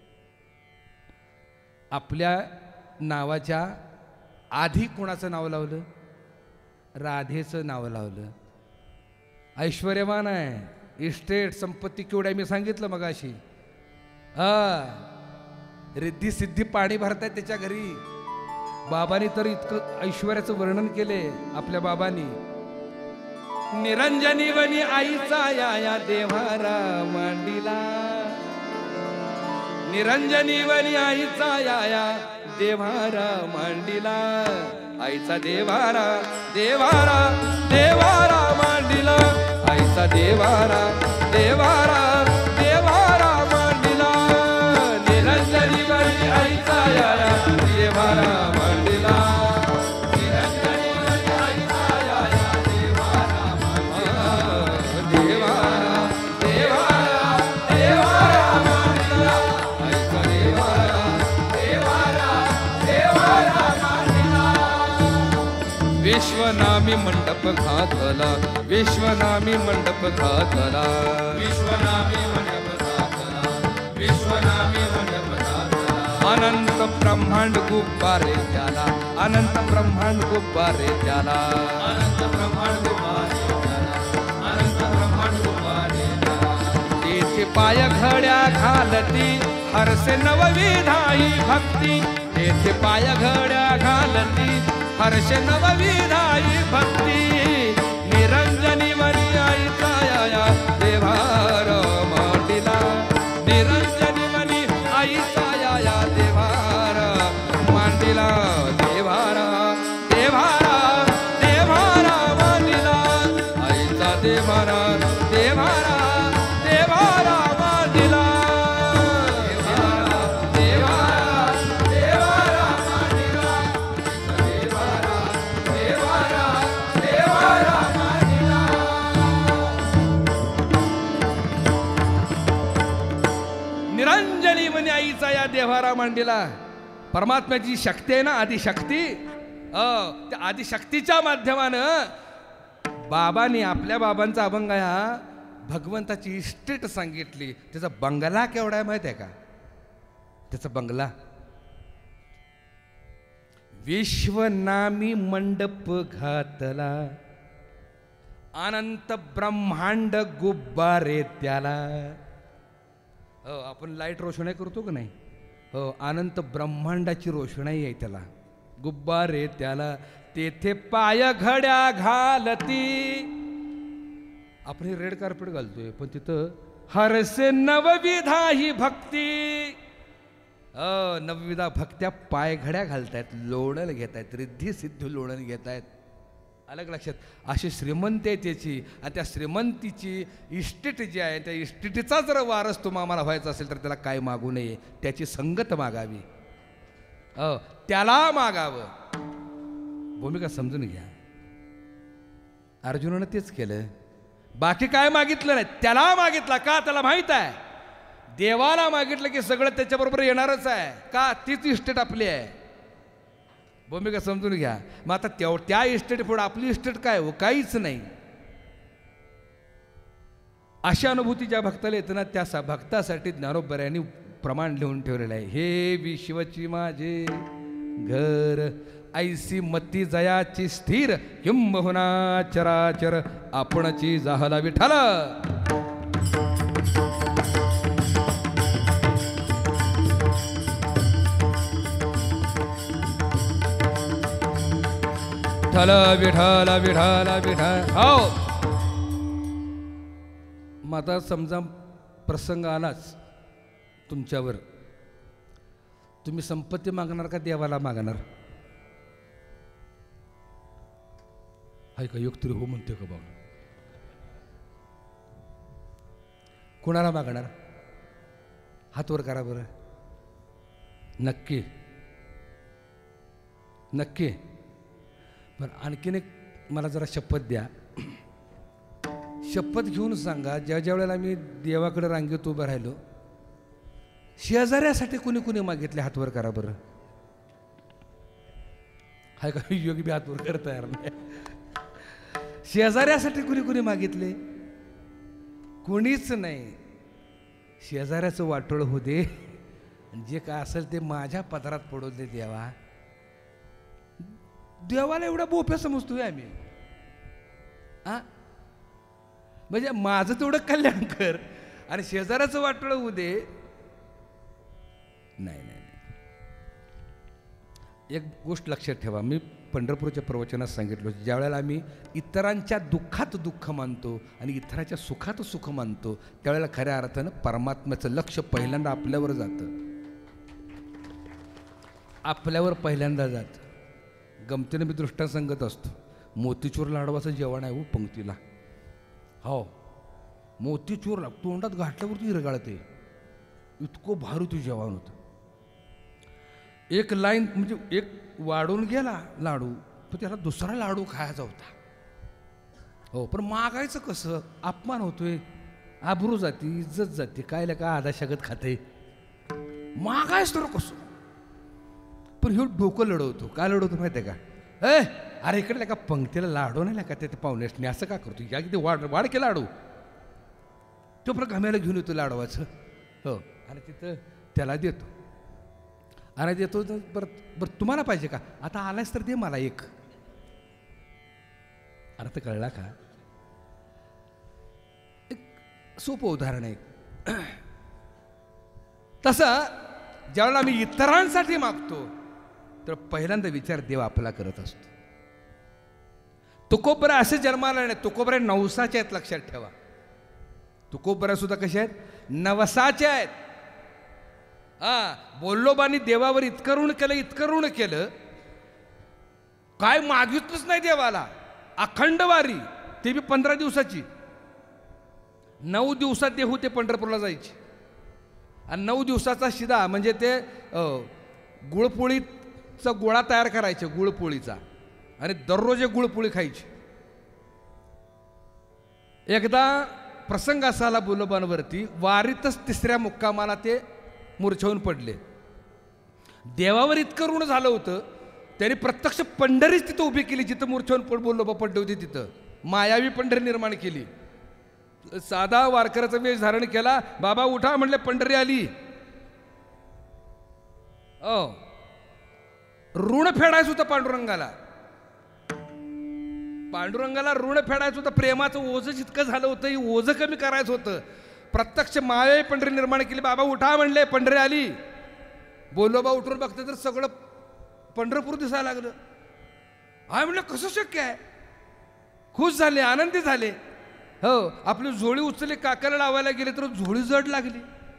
आपल्या नावाच्या आधी कोणाचं नाव लावलं? राधेचं नाव लावलं. ऐश्वर्यवान आहे, इस्टेट संपत्ती केवढ्या मी सांगितलं मग अशी. हा, रिद्धी सिद्धी पाणी भरतायत त्याच्या घरी. बाबांनी तर इतकं ऐश्वर्याचं वर्णन केले आपल्या बाबांनी. निरंजनी वनी आईचा या या देवारा मांडीला, निरंजनी वनी आईचा या या देवारा मांडीला, आईचा देवारा देवारा देवारा मांडीला, आईचा देवारा देवारा देवारा मांडीला, निरंजनी वनी आईचा या या देवारा मांडीला, निरंजनी वनी आईचा या या देवारा मांडीला, देवारा देवारा देवारा मांडीला, आईचा देवारा देवारा देवारा मांडीला. विश्वनामी मंडप घातला, विश्वनामी मंडप घातला, विश्वनामी मंडप घातला, विश्वनामी मंडप घातला. अनंत ब्रह्मांड गुब्बारे त्याला, अनंत ब्रह्मांड गुब्बारे त्याला, अनंत ब्रह्मांड गुब्बारे त्याला, अनंत ब्रह्मांड गुब्बारे त्याला. तेथे पाय घड्या घालती हरसे नवविधाई भक्ती, तेथे पाय घड्या घालती हर्ष नवविधाई भक्ती. निरंजनी वनी आईचा या या देवारा मांडीला, निरंजनी वनी आईचा या या देवारा मांडीला, देवारा देवारा देवारा मांडीला, आईचा देवारा देवारा देवारा मांडीला, देवारा देवारा देवारा मांडीला, देवारा देवारा देवारा मांडीला. निरंजनी वनी आईचा या देवारा मांडीला. परमात्म्याची शक्ती आहे ना, आदिशक्ती. अ त्या आदिशक्तीच्या माध्यमानं बाबांनी आपल्या बाबांचा अभंग आहे हा भगवंताची इस्टेट सांगितली. त्याचा बंगला केवढा आहे माहित आहे का? त्याचा बंगला विश्वनामी मंडप घातला, अनंत ब्रह्मांड गुब्बारे त्याला. हो, आपण लाईट रोषणाई करतो का नाही? हो, अनंत ब्रह्मांडाची रोषणाई आहे त्याला. गुब्बारे त्याला. तेथे पाय घड्या घालती. आपण हे रेड कार्पेट घालतोय पण तिथं हरसे नवविधा ही भक्ती. अ नवविधा भक्त्या पाय घड्या घालतायत, लोणल घेतायत, रिद्धी सिद्ध लोणल घेतायत. अलग लक्षात. अशी श्रीमंती आहे त्याची आणि त्या श्रीमंतीची इस्टेट जी आहे त्या इस्टेटीचा जर वारस तुम्हाला आम्हाला व्हायचा असेल तर त्याला काय मागू नये, त्याची संगत मागावी. अ त्याला मागावं. भूमिका समजून घ्या. अर्जुनानं तेच केलं. बाकी काय मागितलं नाही, त्याला मागितला. का? त्याला माहित आहे देवाला मागितलं की सगळं त्याच्याबरोबर येणारच आहे. का? तीच इस्टेट आपली आहे. भूमिका समजून घ्या. मग आता त्या त्या इस्टेट पुढे आपली इस्टेट काय हो? काहीच नाही. अशा अनुभूती ज्या भक्ताला येतं ना, त्या भक्तासाठी ज्ञानोबरायांनी प्रमाण लिहून ठेवलेलं आहे. हे विश्वची माझे घर, ऐसी मती जयाची स्थिर, किंबहुना चराचर आपणची जाहला विठाल. विठाल विठाल विठाल विठाल. हो, मग आता समजा प्रसंग आलाच तुमच्यावर, तुम्ही संपत्ती मागणार का देवाला मागणार? हाय का योग तरी हो म्हणते का बाबा? कोणाला मागणार? हात वर करा बरं. नक्की नक्की. बरं, आणखीन एक मला जरा शपथ द्या. शपथ घेऊन सांगा, ज्या ज्या वेळेला मी देवाकडे रांगेत उभं राहिलो, शेजाऱ्यासाठी कुणी कुणी मागितले? हातवर करा बरं. हाय का योगी बी हातवर करता तयार नाही. शेजाऱ्यासाठी कुणी कुणी मागितले? कोणीच नाही. शेजाऱ्याचं वाटोळ होऊ दे, जे काय असेल ते माझ्या पदरात पडू दे देवा. देवाला एवढा बोप्या समजतोय आम्ही. आ म्हणजे माझं तेवढं कल्याण कर आणि शेजाऱ्याचं वाटोळ होऊ दे. नाही नाही. एक गोष्ट लक्षात ठेवा. मी पंढरपूरच्या प्रवचनात सांगितलं, ज्या वेळेला आम्ही इतरांच्या दुःखात दुःख मानतो आणि इतरांच्या सुखात सुख मानतो, त्यावेळेला खऱ्या अर्थानं परमात्म्याचं लक्ष पहिल्यांदा आपल्यावर जातं. आपल्यावर पहिल्यांदा जातं. गमतीनं मी दृष्टांत सांगत असतो. मोतीचूर लाडवाचं जेवण आहे हो पंक्तीला. हो, मोतीचूर लाड तोंडात घातल्यावरती हिरगाळते, इतकं भारी ते जेवण होतं. एक लाईन म्हणजे एक वाढून गेला लाडू, तर त्याला दुसरा लाडू खायचा होता. हो, पण मागायचं कसं? अपमान होतोय, आबरू जाती, इज्जत जाते. काय का आधा शगत खाते, मागायचं तर कसं? पण ह्यो डोकं लढवतो. काय लढवतो माहिती आहे का? ए अरे इकडे का पंक्तीला लाडू नाही का ते पाहुण्यासनी, असं का करतो? या किती वाढ वाढ के लाडू. तो पण घाम्याला घेऊन येतो लाडवाचं. हो, आणि तिथं त्याला देतो. अरे देतो तर बरं बरं तुम्हाला पाहिजे का? आता आलायस तर दे मला एक. अर्थ कळला का? एक सोपं उदाहरण आहे. तसं ज्यावेळेला आम्ही इतरांसाठी मागतो, तर पहिल्यांदा विचार देव आपला करत असतो. तुकोबरा असे जन्माला नाही. तुकोबरा नवसाचे आहेत, लक्षात ठेवा. तुकोबरा सुद्धा कसे आहेत? नवसाचे आहेत. हा, बोल्लोबानी देवावर इतकं ऋण केलं, इतकं ऋण केलं, काय मागितलंच नाही देवाला. अखंड वारी, ते बी पंधरा दिवसाची. नऊ दिवसात देहू ते पंढरपूरला जायचे. आणि नऊ दिवसाचा शिदा म्हणजे ते गुळपोळीचा गोळा तयार करायचे, गुळपोळीचा, आणि दररोज एक गुळपोळी खायची. एकदा प्रसंग असा आला बोलोबांवरती, वारीतच तिसऱ्या मुक्कामाला ते मूर्छेवून पडले. देवावर इतकं ऋण झालं होतं, त्यांनी प्रत्यक्ष पंढरीच तिथं उभी केली, जिथं मूर्छेवून पड बोल्लोबा पडले होते तिथं. मायावी पंढरी निर्माण केली. साधा वारकऱ्याचा वेश धारण केला. बाबा उठा म्हणले, पंढरी आली. ओ ऋण फेडायचं होतं पांडुरंगाला. पांडुरंगाला ऋण फेडायचं होतं. प्रेमाचं ओझं जितकं झालं होतं, हे ओझं कमी करायचं होतं. प्रत्यक्ष मायावी पंढरी निर्माण केली. बाबा उठा म्हणले, पंढरी आली. बोल्लोबा उठून बघते तर सगळं पंढरपूर दिसायला लागलं. हा म्हणलं कसं शक्य आहे? खुश झाले, आनंदी झाले. हो, आपली झोळी उचलली, काकाला लावायला गेले तर झोळी जड लागली.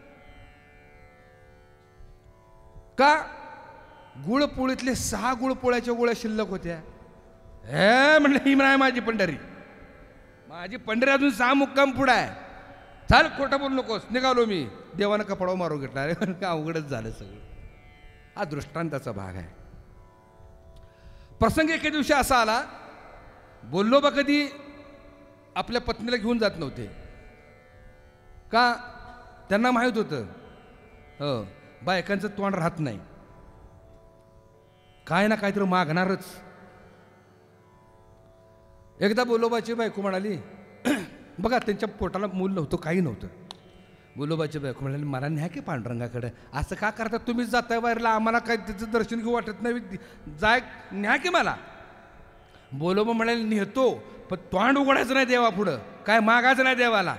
का? गुळपोळीतले सहा गुळपोळ्याच्या गोळ्या शिल्लक होत्या. हे म्हणलं ही नाही माझी पंढरी. माझी पंढरी अजून सहा मुक्काम पुढं आहे. चाल, खोटं बोलू नकोस. निघालो मी. देवानं कपडा मारून घेतला. अरे का अवघडच झालं सगळं. हा दृष्टांताचा भाग आहे. प्रसंग एके दिवशी असा आला, बोल्लोबा कधी आपल्या पत्नीला घेऊन जात नव्हते. का? त्यांना माहीत होतं हो बायकांचं तोंड राहत नाही, काय ना काहीतरी मागणारच. एकदा बोल्लोबाची बायको म्हणाली, बघा त्यांच्या पोटाला मूल नव्हतं, काही नव्हतं. बोल्लोबाची बायको म्हणाली, मला न्या की पांडुरंगाकडे. असं का करता? तुम्हीच जाताय बाहेरला, आम्हाला काय त्याचं दर्शन घेऊ वाटत नाही, जाय न्या की मला. बोल्लोबा म्हणाले, नेतो पण तोंड उघडायचं नाही देवा पुढं, काय मागायचं नाही देवाला.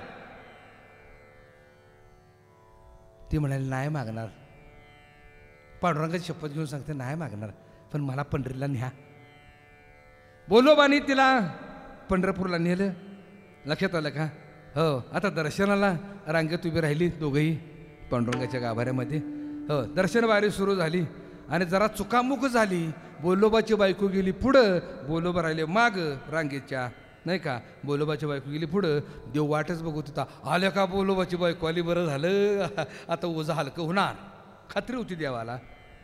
ती म्हणाली, नाही मागणार. पांडुरंगाची शपथ घेऊन सांगते, नाही मागणार, पण मला पंढरीला न्या. बोल्लोबानी तिला पंढरपूरला नेलं. लक्षात आलं का? हो. आता दर्शनाला रांगेत उभी राहिली दोघंही पांडुरंगाच्या गाभाऱ्यामध्ये. हो, दर्शनवारी सुरू झाली आणि जरा चुकामुक झाली. बोल्लोबाची बायको गेली पुढं, बोल्लोबा राहिले माग रांगेच्या, नाही का. बोल्लोबाची बायको गेली पुढं, देव वाटच बघत होता. आल्या का बोल्लोबाची बायको आली, बरं झालं, आता ओझं हलकं होणार, खात्री होती देवाला.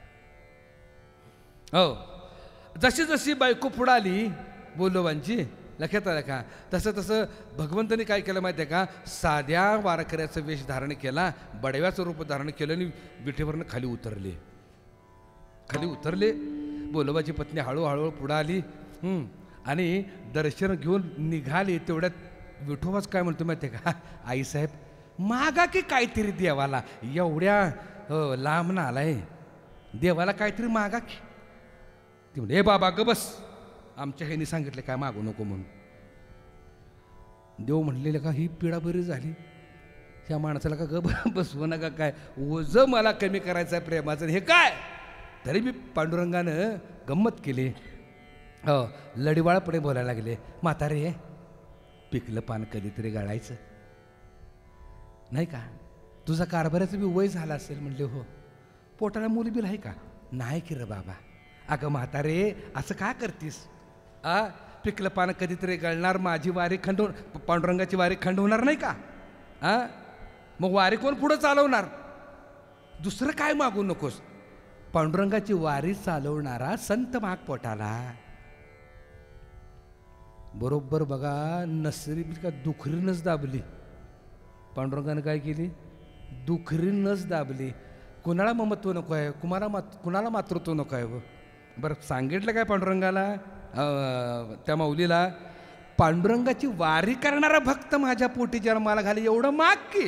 हो, जशी जशी बायको पुढं आली बोल्लोबांची, लक्षात आलं का, तसं तसं भगवंतानी काय केलं माहिती आहे का, साध्या वारकऱ्याचं वेश धारण केला, बडव्याचं रूप धारण केलं आणि विठेवरनं खाली उतरले. खाली उतरले. बोल्लोबाची पत्नी हळूहळू पुढं आली आणि दर्शन घेऊन निघाली. तेवढ्यात विठोबाच काय म्हणतो माहिती आहे का, आईसाहेब मागा की काहीतरी देवाला, एवढ्या हो लांब ना आलाय, देवाला काहीतरी मागा की. ती म्हणजे, ए बाबा ग बस, आमच्या ह्यानी सांगितले काय मागू नको म्हणून. देव म्हणलेलं का, ही पिढा बरी झाली, ह्या माणसाला का ग बसवू नका, काय ओझं मला कमी करायचं आहे प्रेमाचं, हे काय. तरी मी पांडुरंगानं गंमत केली. हो, लढीवाळपणे बोलायला लागले, म्हातारे पिकलं पान कधीतरी गाळायचं नाही का, तुझा कारभाराचं बी वय झाला असेल. म्हणले, हो. पोटाला मुली बिल आहे का? नाही की रे बाबा. अगं म्हातारे असं का करतीस? आ पिकलं पान कधीतरी गळणार, माझी वारी खंड, पांडुरंगाची वारी खंड होणार नाही का? आ मग वारी कोण पुढं चालवणार? दुसरं काय मागू नकोस, पांडुरंगाची वारी चालवणारा संत माग पोटाला. बरोबर बघा, नसरी का दुखरीनच दाबली. पांडुरंगानं काय केली? दुखरीनच दाबली. कुणाला ममत्व नको आहे, कुणाला मात कुणाला मातृत्व नको आहे. बरं सांगितलं काय पांडुरंगाला, त्या माऊलीला, पांडुरंगाची वारी करणारा भक्त माझ्या पोटी जन्माला घाली, एवढं माग की.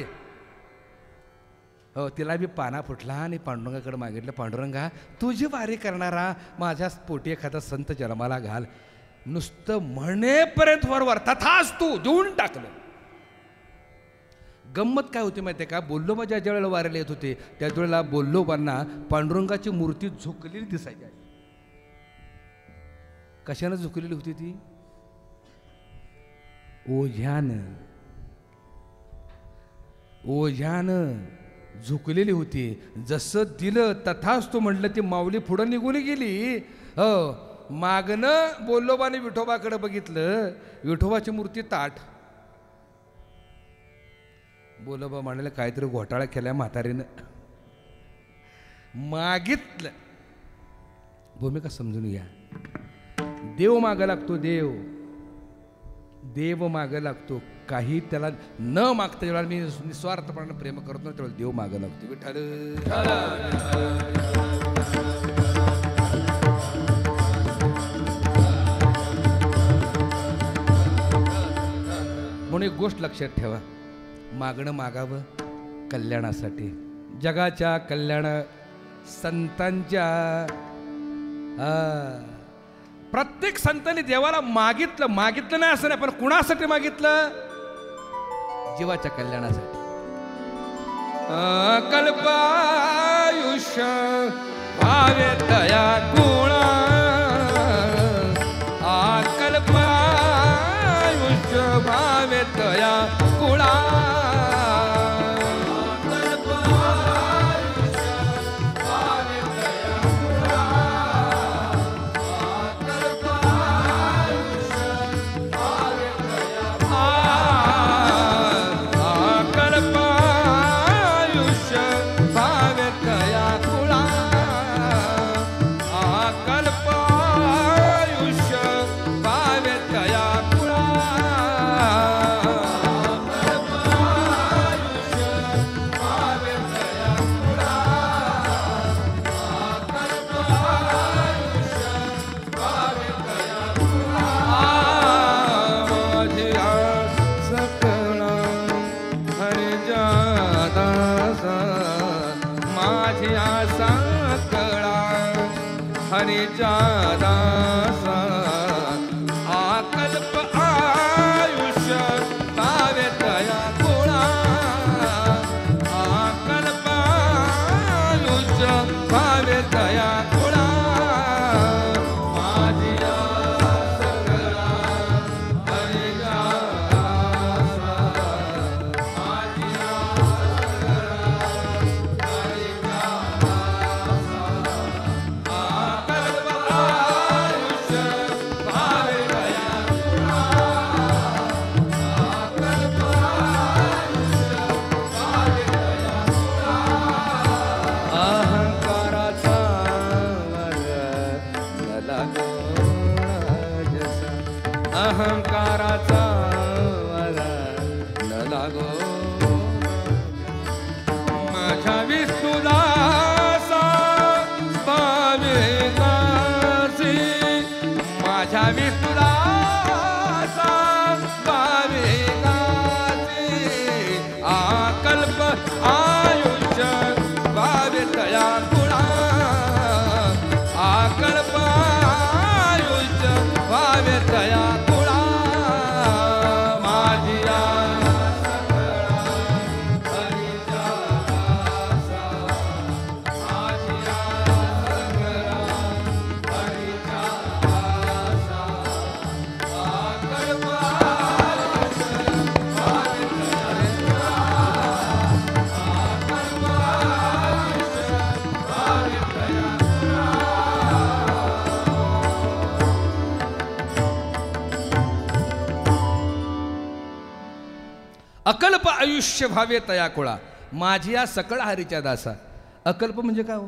हो, तिला बी पाना फुटला आणि पांडुरंगाकडे मागितलं, पांडुरंगा तुझी वारी करणारा माझ्या पोटी एखादा संत जन्माला घाल. नुसतं म्हणेपर्यंत वरवर तथाच तू देऊन टाकलं. गंमत काय होती माहिती आहे का, बोल्लोबा ज्या ज्या वेळेला वारीला येत होते त्याच वेळेला बोल्लोबांना पांडुरंगाची मूर्ती झुकलेली दिसायची. कशानं झुकलेली होती ती? ओझ्यानं. ओझ्यानं झुकलेली होती. जसं दिलं तथाच तो म्हटलं, ती माऊली पुढं निघून गेली. हो, मागणं बोल्लोबाने विठोबाकडे बघितलं, विठोबाची मूर्ती ताठ. बोल्लोबा म्हणाले, काहीतरी घोटाळा केल्या म्हातारीनं. मागितलं. भूमिका समजून घ्या. देव मागं लागतो, देव देव मागं लागतो. काही त्याला न मागता जेव्हा मी निस्वार्थपणानं प्रेम करतो तेव्हा देव मागं लागतो. विठ्ठल म्हणून एक गोष्ट लक्षात ठेवा, मागणं मागावं कल्याणासाठी, जगाच्या कल्याण, संतांच्या. प्रत्येक संतांनी देवाला मागितलं, मागितलं नाही असं नाही, पण कुणासाठी मागितलं? जीवाच्या कल्याणासाठी. कल्पायुष्य भावे तया गुणा, कल्पायुष्य भावे तया गुणा. अहंकाराचा वारा न लागो माझ्या विष्णुदासा भाविकासी माझ्या विष्णुदासा भाविकासी आकल्प आयुष्य भावे तया गुणा आकल्प आयुष्य भावे तया गुणा माझिया अकल्प आयुष्य भावे तया कुळा माझी या सकळ हरीच्या दासा. अकल्प म्हणजे काय हो?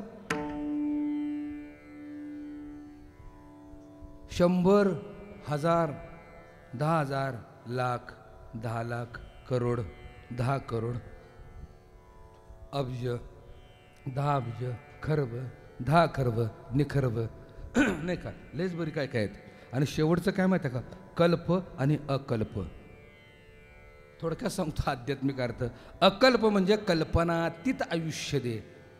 शंभर हजार दहा हजार लाख दहा लाख करोड दहा करोड अब्ज दहा अब्ज खरब दहा खरब निखरब नाही का लेच बरी काय काय आहेत. आणि शेवटचं काय माहिती आहे का? कल्प आणि अकल्प. थोडक्यात सांगतो आध्यात्मिक अर्थ. अकल्प म्हणजे कल्पनातीत आयुष्य दे.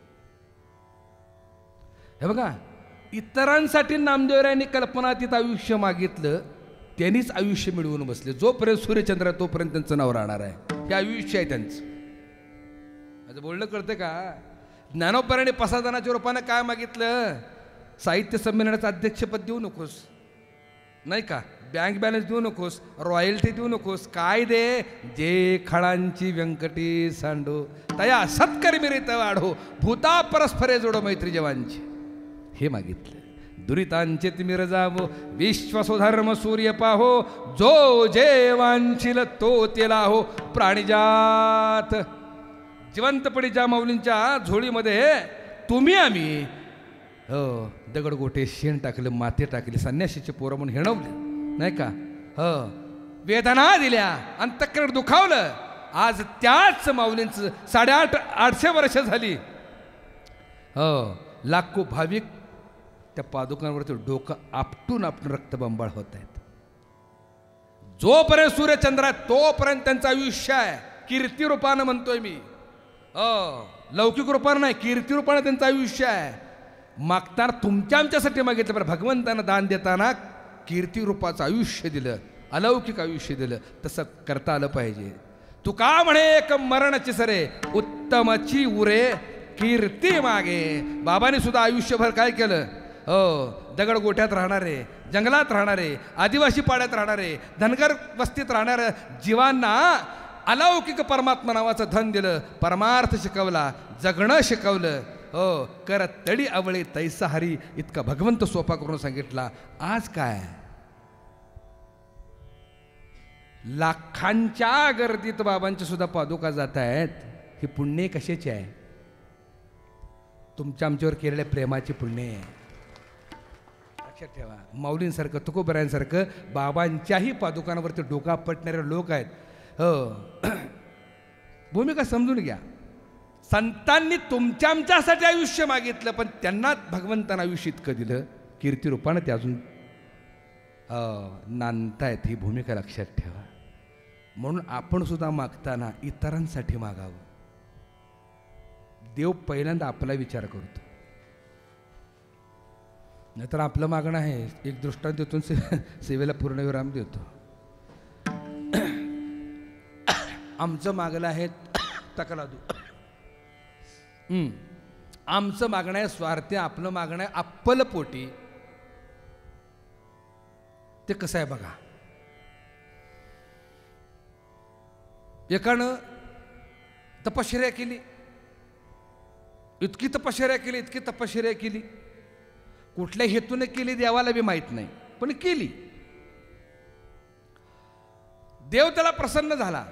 हे बघा इतरांसाठी नामदेवरायांनी कल्पनातीत आयुष्य मागितलं त्यांनीच आयुष्य मिळवून बसले. जोपर्यंत सूर्यचंद्र तोपर्यंत त्यांचं नाव राहणार आहे. हे आयुष्य आहे त्यांचं. माझं बोलणं कळतं का? ज्ञानोबराने पसादानाच्या रूपानं काय मागितलं? साहित्य संमेलनाचं अध्यक्षपद देऊ नकोस नाही का, बँक बॅलन्स देऊ नकोस, रॉयल्टी देऊ नकोस, काय दे? जे खळांची व्यंकटी सांडो तया सत्कर्मी रीत वाढो भूता परस्परे जोडो मैत्री जवांची. हे मागितलं. दुरितांचे तिमिर जावो विश्वसुधर्म सूर्य पाहो जो जे वांछिल तो तेला हो प्राणीजात. जिवंतपणी ज्या माऊलींच्या झोळीमध्ये तुम्ही आम्ही हो दगडगोटे शेण टाकले माते टाकले संन्याशीचे पोरं म्हणून हेणवले नाही का. हो वेदना दिल्या अंतःकरण दुखावलं. आज त्याच माऊलींचं साडेआठ आठशे वर्ष झाली. हो लाखो भाविक त्या पादुकांवरती डोकं आपटून आपटून रक्तबंबाळ होत आहेत. जोपर्यंत सूर्यचंद्र तोपर्यंत त्यांचं आयुष्य आहे. कीर्ती रूपानं म्हणतोय मी, हो लौकिक रूपानं नाही, कीर्ती रूपानं त्यांचं आयुष्य आहे. मागताना तुमच्या आमच्यासाठी मागितलं बरं. भगवंतानं दान देताना कीर्ती रूपाचं आयुष्य दिलं, अलौकिक आयुष्य दिलं. तसं करता आलं पाहिजे. तू का म्हणे एक मरणाची सरे उत्तमची उरे कीर्ती मागे. बाबांनी सुद्धा आयुष्यभर काय केलं? हो दगड गोठ्यात राहणारे, जंगलात राहणारे, आदिवासी पाड्यात राहणारे, धनगर वस्तीत राहणाऱ्या जीवांना अलौकिक परमात्मा नावाचं धन दिलं, परमार्थ शिकवला, जगणं शिकवलं. हो कर तडी आवळे तैसा हरी इतका भगवंत सोपा करून सांगितला. आज काय लाखांच्या गर्दीत बाबांच्या सुद्धा पादुका जात आहेत. ही पुण्य कशाची आहे? तुमच्या आमच्यावर केलेल्या प्रेमाची पुण्य आहे. लक्षात ठेवा. माऊलींसारखं तुकोबरायांसारखं बाबांच्याही पादुकांवरती डोका पटणारे लोक आहेत. हो भूमिका समजून घ्या. संतांनी तुमच्या आमच्यासाठी आयुष्य मागितलं पण त्यांना भगवंतानं आयुष्य इतकं दिलं कीर्ती रूपानं ते अजून नांदतायत. ही भूमिका लक्षात ठेवा. म्हणून आपण सुद्धा मागताना इतरांसाठी मागावं. देव पहिल्यांदा आपला विचार करतो. नाहीतर आपलं मागणं आहे एक दृष्टांत देतो से सेवेला पूर्णविराम देतो. आमचं मागलं आहे तकलादू. आमचं मागणं आहे स्वार्थी, आपलं मागणं आहे अप्पल पोटी. ते कसं आहे बघा. एकानं तपश्चर्या केली, इतकी तपश्चर्या केली, इतकी तपश्चर्या केली, कुठल्या हेतूने केली देवाला बी माहीत नाही, पण केली. देव त्याला प्रसन्न झाला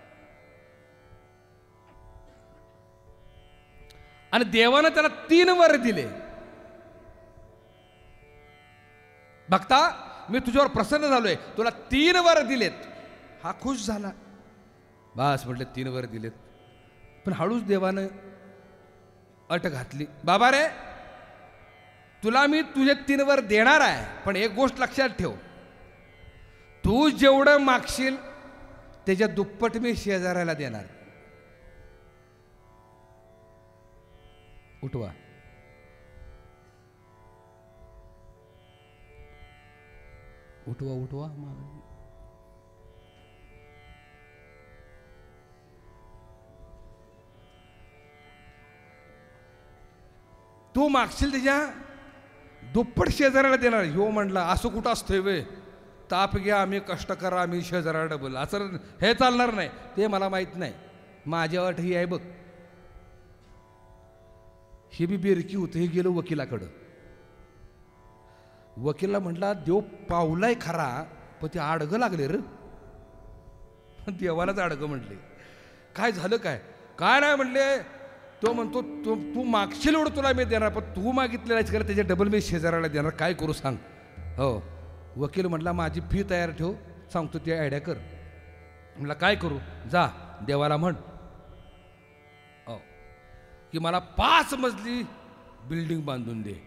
आणि देवानं त्याला तीन वर दिले. बघता मी तुझ्यावर प्रसन्न झालोय, तुला तीन वर दिलेत. हा खुश झाला. बस म्हटलं तीन वर दिलेत. पण हळूच देवानं अट घातली. बाबा रे, तुला मी तुझे तीन वर देणार आहे, पण एक गोष्ट लक्षात ठेव, तू जेवढं मागशील त्याच्या दुप्पट मी शेजाऱ्याला देणार. उठवा. उठवा उठवा. तू मागशील त्याच्या दुप्पट शेजाऱ्याला देणार. ह्यो म्हणला असं कुठं असतंय वे, ताप घ्या आम्ही कष्ट करा आम्ही शेजाऱ्याला डबल, असं हे चालणार नाही. ते मला माहित नाही, माझ्या अट ही आहे बघ. हे बी बेरकी होतं. हे गेलो वकिलाकडं. वकिला म्हटला देव पावलाय खरा, पण ते आडगं लागले रे. देवालाच आडगं म्हटले. काय झालं काय? काय नाही म्हटले. तो म्हणतो तू तू मागशील एवढं तुला मी देणार, पण तू मागितलेला आहेस करा त्याच्या डबल मी शेजाऱ्याला देणार. काय करू सांग? हो. वकील म्हटला माझी फी तयार ठेव, सांगतो ती आयडिया कर. म्हटलं काय करू? जा देवाला म्हण हो की मला पाच मजली बिल्डिंग बांधून दे.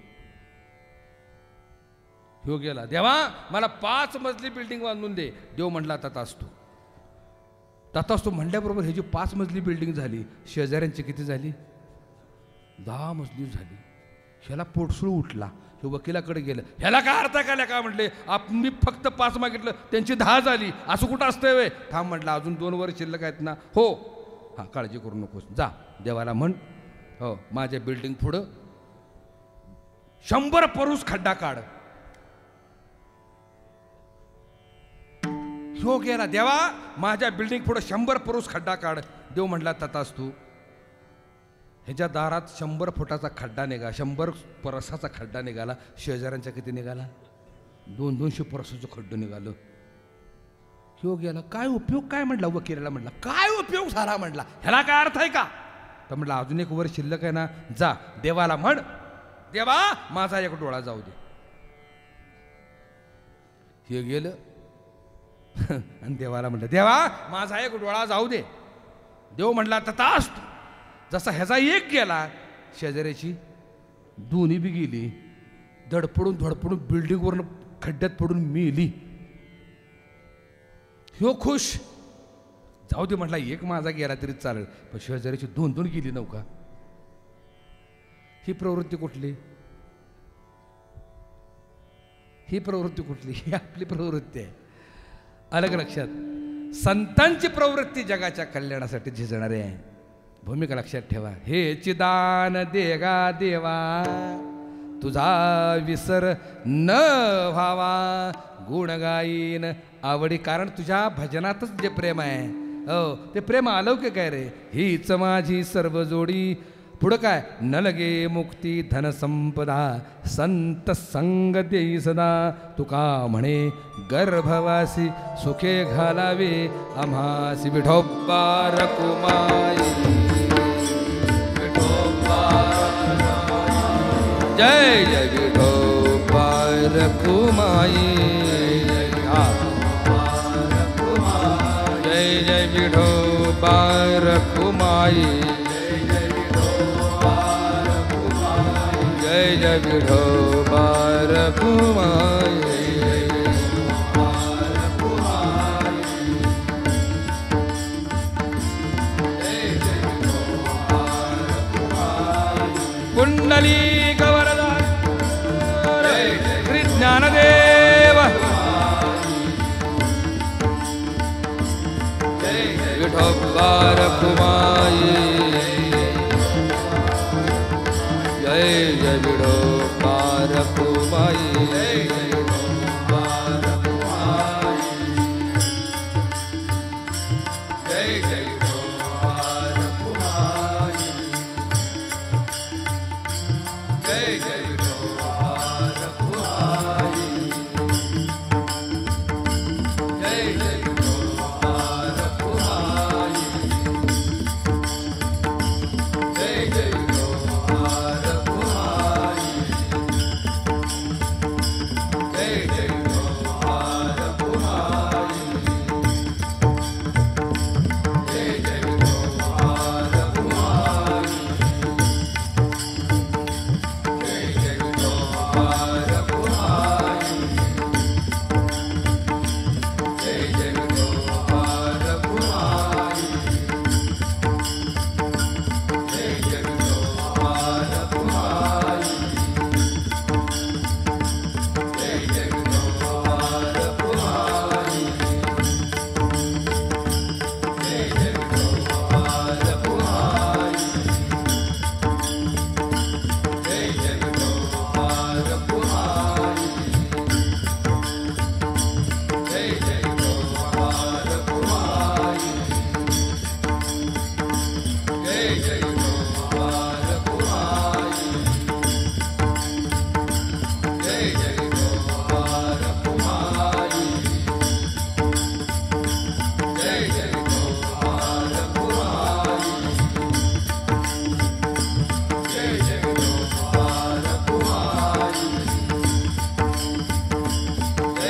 ह्यो गेला, देवा मला पाच मजली बिल्डिंग बांधून दे. देव म्हटला तथास्तु. तथास्तु म्हणल्याबरोबर ह्याची पाच मजली बिल्डिंग झाली. शेजाऱ्यांची किती झाली? दहा मजली झाली. ह्याला पोटसूळ उठला. हे वकिलाकडे गेलं. ह्याला काय अर्थ काय का म्हटले, आपण मी फक्त पाच मागितलं त्यांची दहा झाली, असं कुठं असतंय वे? थांब म्हटलं अजून दोन वर शिल्लक आहेत ना. हो हां काळजी करू नकोस, जा देवाला म्हण हो माझ्या बिल्डिंग पुढं शंभर परूस खड्डा काढ. ह्यो गेला, देवा माझ्या बिल्डिंग पुढे शंभर परूस खड्डा काढ. देव म्हटला तथास्तु. ह्याच्या दारात शंभर फुटाचा खड्डा निघा, शंभर परसाचा खड्डा निघाला. शेजाऱ्यांचा किती निघाला? दोन दोनशे परसाचं खड्डं निघालं. ह्यो गेला, काय उपयोग काय म्हटला वकिलाला. म्हटला काय उपयोग झाला म्हटला, ह्याला काय अर्थ आहे का? तर म्हटलं अजून एक वर शिल्लक आहे ना, जा देवाला म्हण देवा माझा एक डोळा जाऊ दे. हे गेलं आणि देवाला म्हटलं देवा माझा एक डोळा जाऊ दे. देव म्हटला तथास्तु. जसा ह्याचा एक गेला, शेजाऱ्याची दोन्ही बी गेली. धडपडून धडपडून बिल्डिंगवरून खड्ड्यात पडून मेली. ह्यो खुश. जाऊ दे म्हटला एक माझा गेला तरी चालेल, पण शेजाऱ्याची दोन दोन गेली नव्हता. ही प्रवृत्ती कुठली? ही प्रवृत्ती कुठली? ही आपली प्रवृत्ती आहे. अलग लक्षात. संतांची प्रवृत्ती जगाच्या कल्याणासाठी झिजणारी आहे. भूमिका लक्षात ठेवा. हे चिदान देगा देवा तुझा विसर न व्हावा, गुण गाईन आवडी. कारण तुझ्या भजनातच जे प्रेम आहे हो ते प्रेम अलौकिक आहे रे. हीच माझी सर्व जोडी. पुढं काय? न लगे मुक्ती धन संपदा, संत संग देई सदा. तुका म्हणे गर्भवासी सुखे घालावे, आम्हासी विठोबा रखुमाई. जय जय विठोबा रखुमाई. जय जय विठोबा रखुमाई. जय जय विठोबा रखुमाई. कुंडली कवरदा श्री ज्ञानदेव विठोबा रखुमाई. जय जय विठोबा रखुमाई. जय जय विठोबा रखुमाई. जय जय विठोबा रखुमाई. जय जय विठोबा रखुमाई. जय जय विठोबा रखुमाई.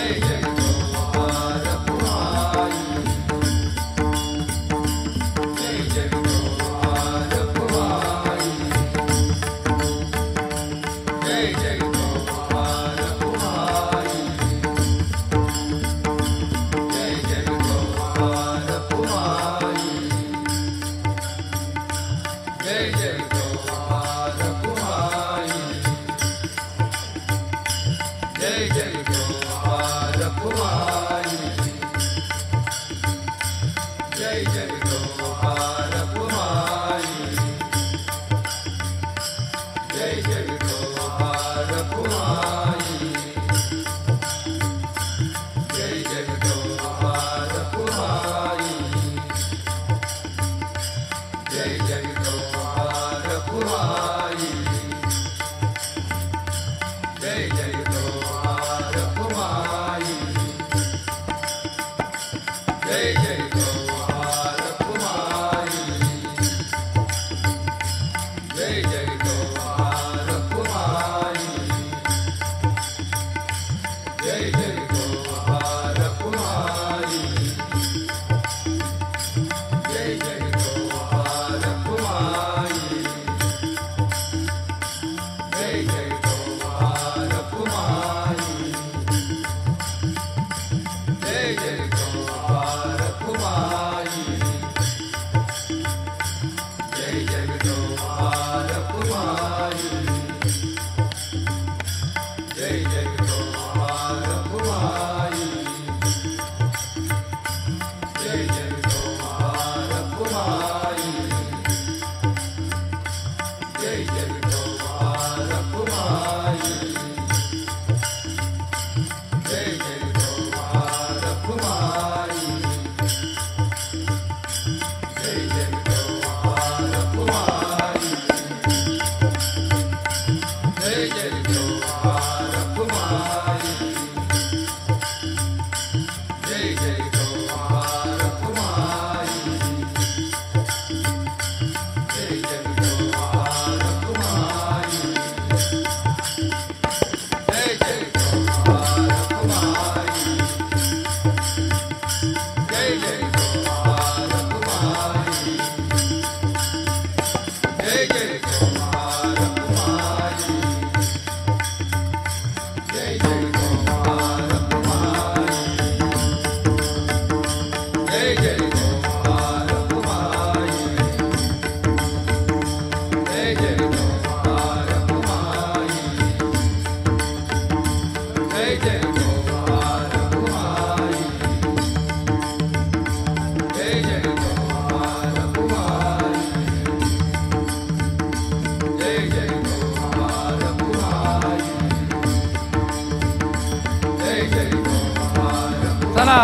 चला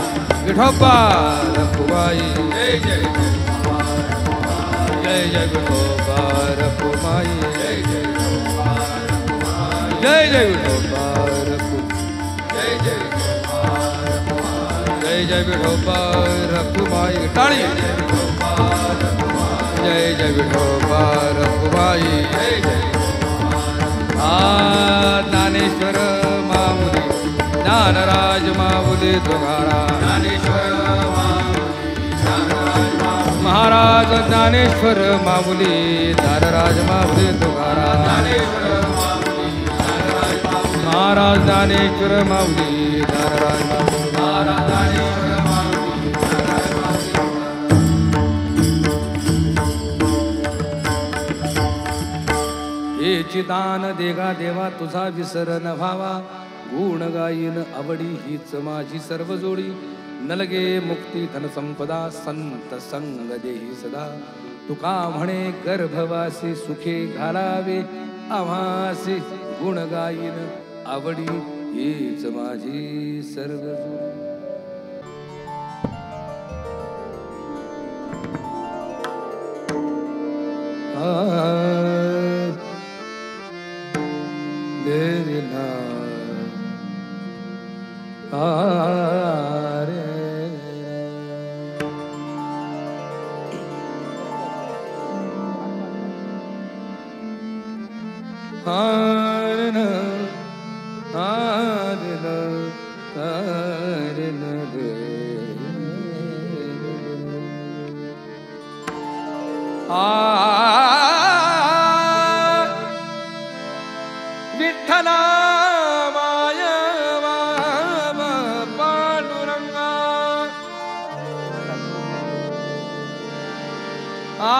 विठोबा रखुमाई जय जय जय जय विठोबा रखुमाई जय जय जय जय विठोबा रखु जय जय जय जय विठोबा रखुमाई टाळी जय जय विठोबा रखुमाई जय जय आ ज्ञानेश्वर मामुली ज्ञानराज माऊली तुकाराम ज्ञानेश्वर महाराज ज्ञानेश्वर माऊली ज्ञानराज माऊली तुकाराम महाराज ज्ञानेश्वर माऊली ज्ञानराज महाराज हे चिदान देगा देवा तुझा विसर न व्हावा गुण गायीन आवडी हीच माझी सर्व जोडी नलगे मुक्ती धन संपदा संत संग देही सदा तुका म्हणे गर्भवासी सुखे घालावे आभासी गुण गायीन आवडी हीच माझी सर्व जोडी देना आरे आरना आरना आ विठ्ठला माय पांडुरंगा आ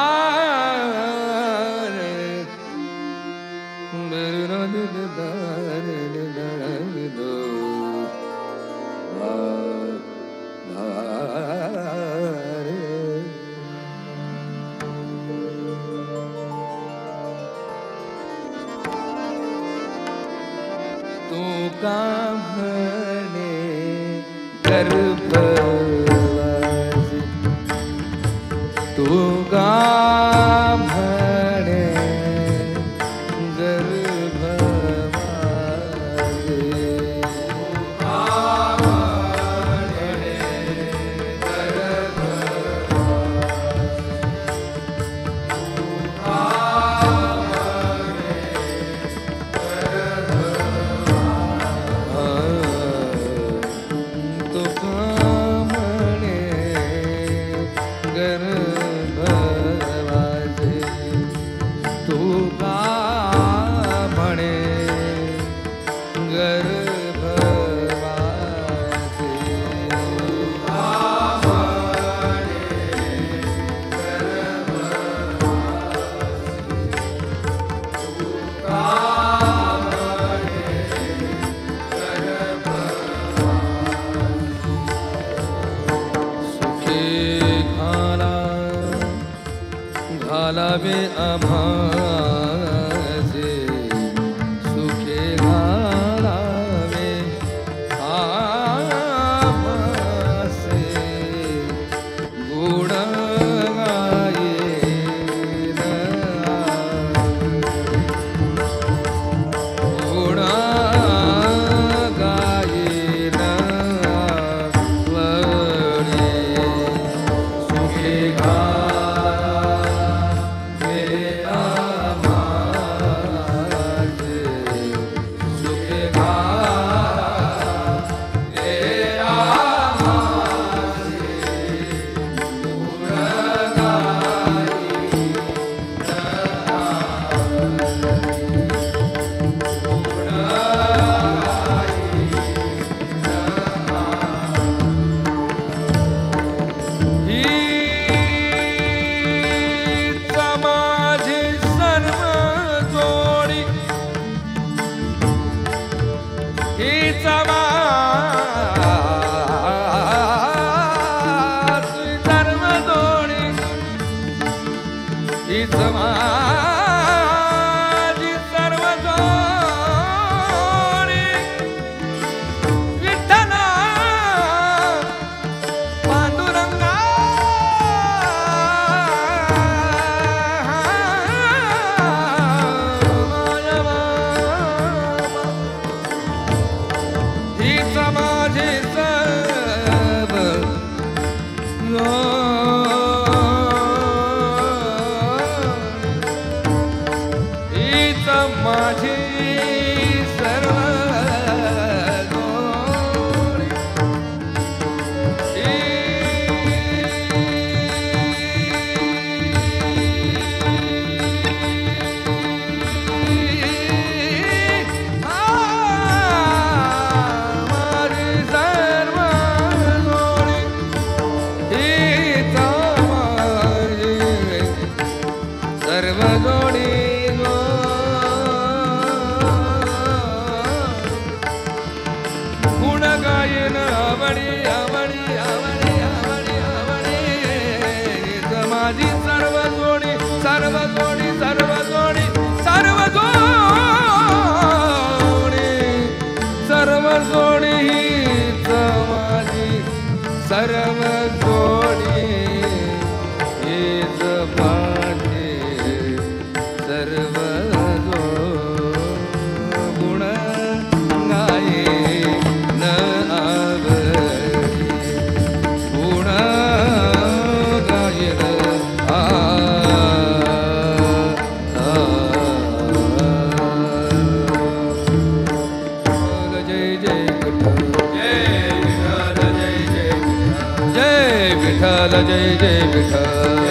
तू का म्हणे गर्भवासी तू का म्हणे घालावे आम्हाचे सुखे घालावे आम्हासे गुण गायेन गुण गायेन वळे सुखे समाजी सर्व जोडी विठ्ठला पांडुरंगा ही समाजी सर्व माझी सर्व गोडी माझी सर्व गोडी हीच माझी सर्व गोडी गायन आवडी आवडी आवडी आवडी आवडी माझी सर्व जोडी सर्व जोडी सर्व जोडी सर्व जोडी सर्व जोडी हीच माझी सर्व जोडी हीच माझी सर्व गुण गाये जय जय विठ्ठल जय जय विठ्ठल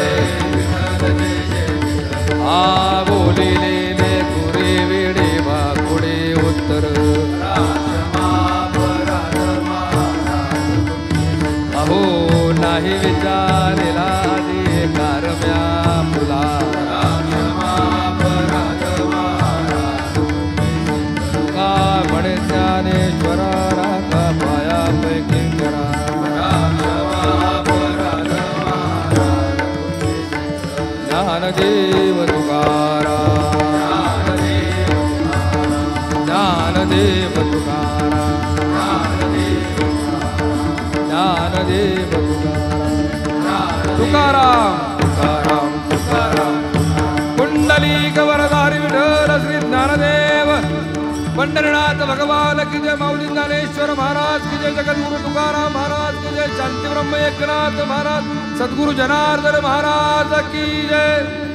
आ बोलिले तुरे वेडे वाकुडे उत्तर अहो नाही विचारेला दे कारम्या फुला तुका म्हणे ज्ञानेश्वरा रागा पाया पैकी करा ज्ञानदेव तुकाराम ज्ञानदेव तुकाराम ज्ञानदेव तुकाराम तुकाराम तुकाराम तुकाराम कुंडलिक वरदारी विठ्ठल श्री ज्ञानदेव पंढरीनाथ भगवान की जय माऊली ज्ञानेश्वर महाराज की जय जगद्गुरु तुकाराम महाराज की जय शांती ब्रह्म एकनाथ महाराज सद्गुरु जनार्दन महाराज की जय।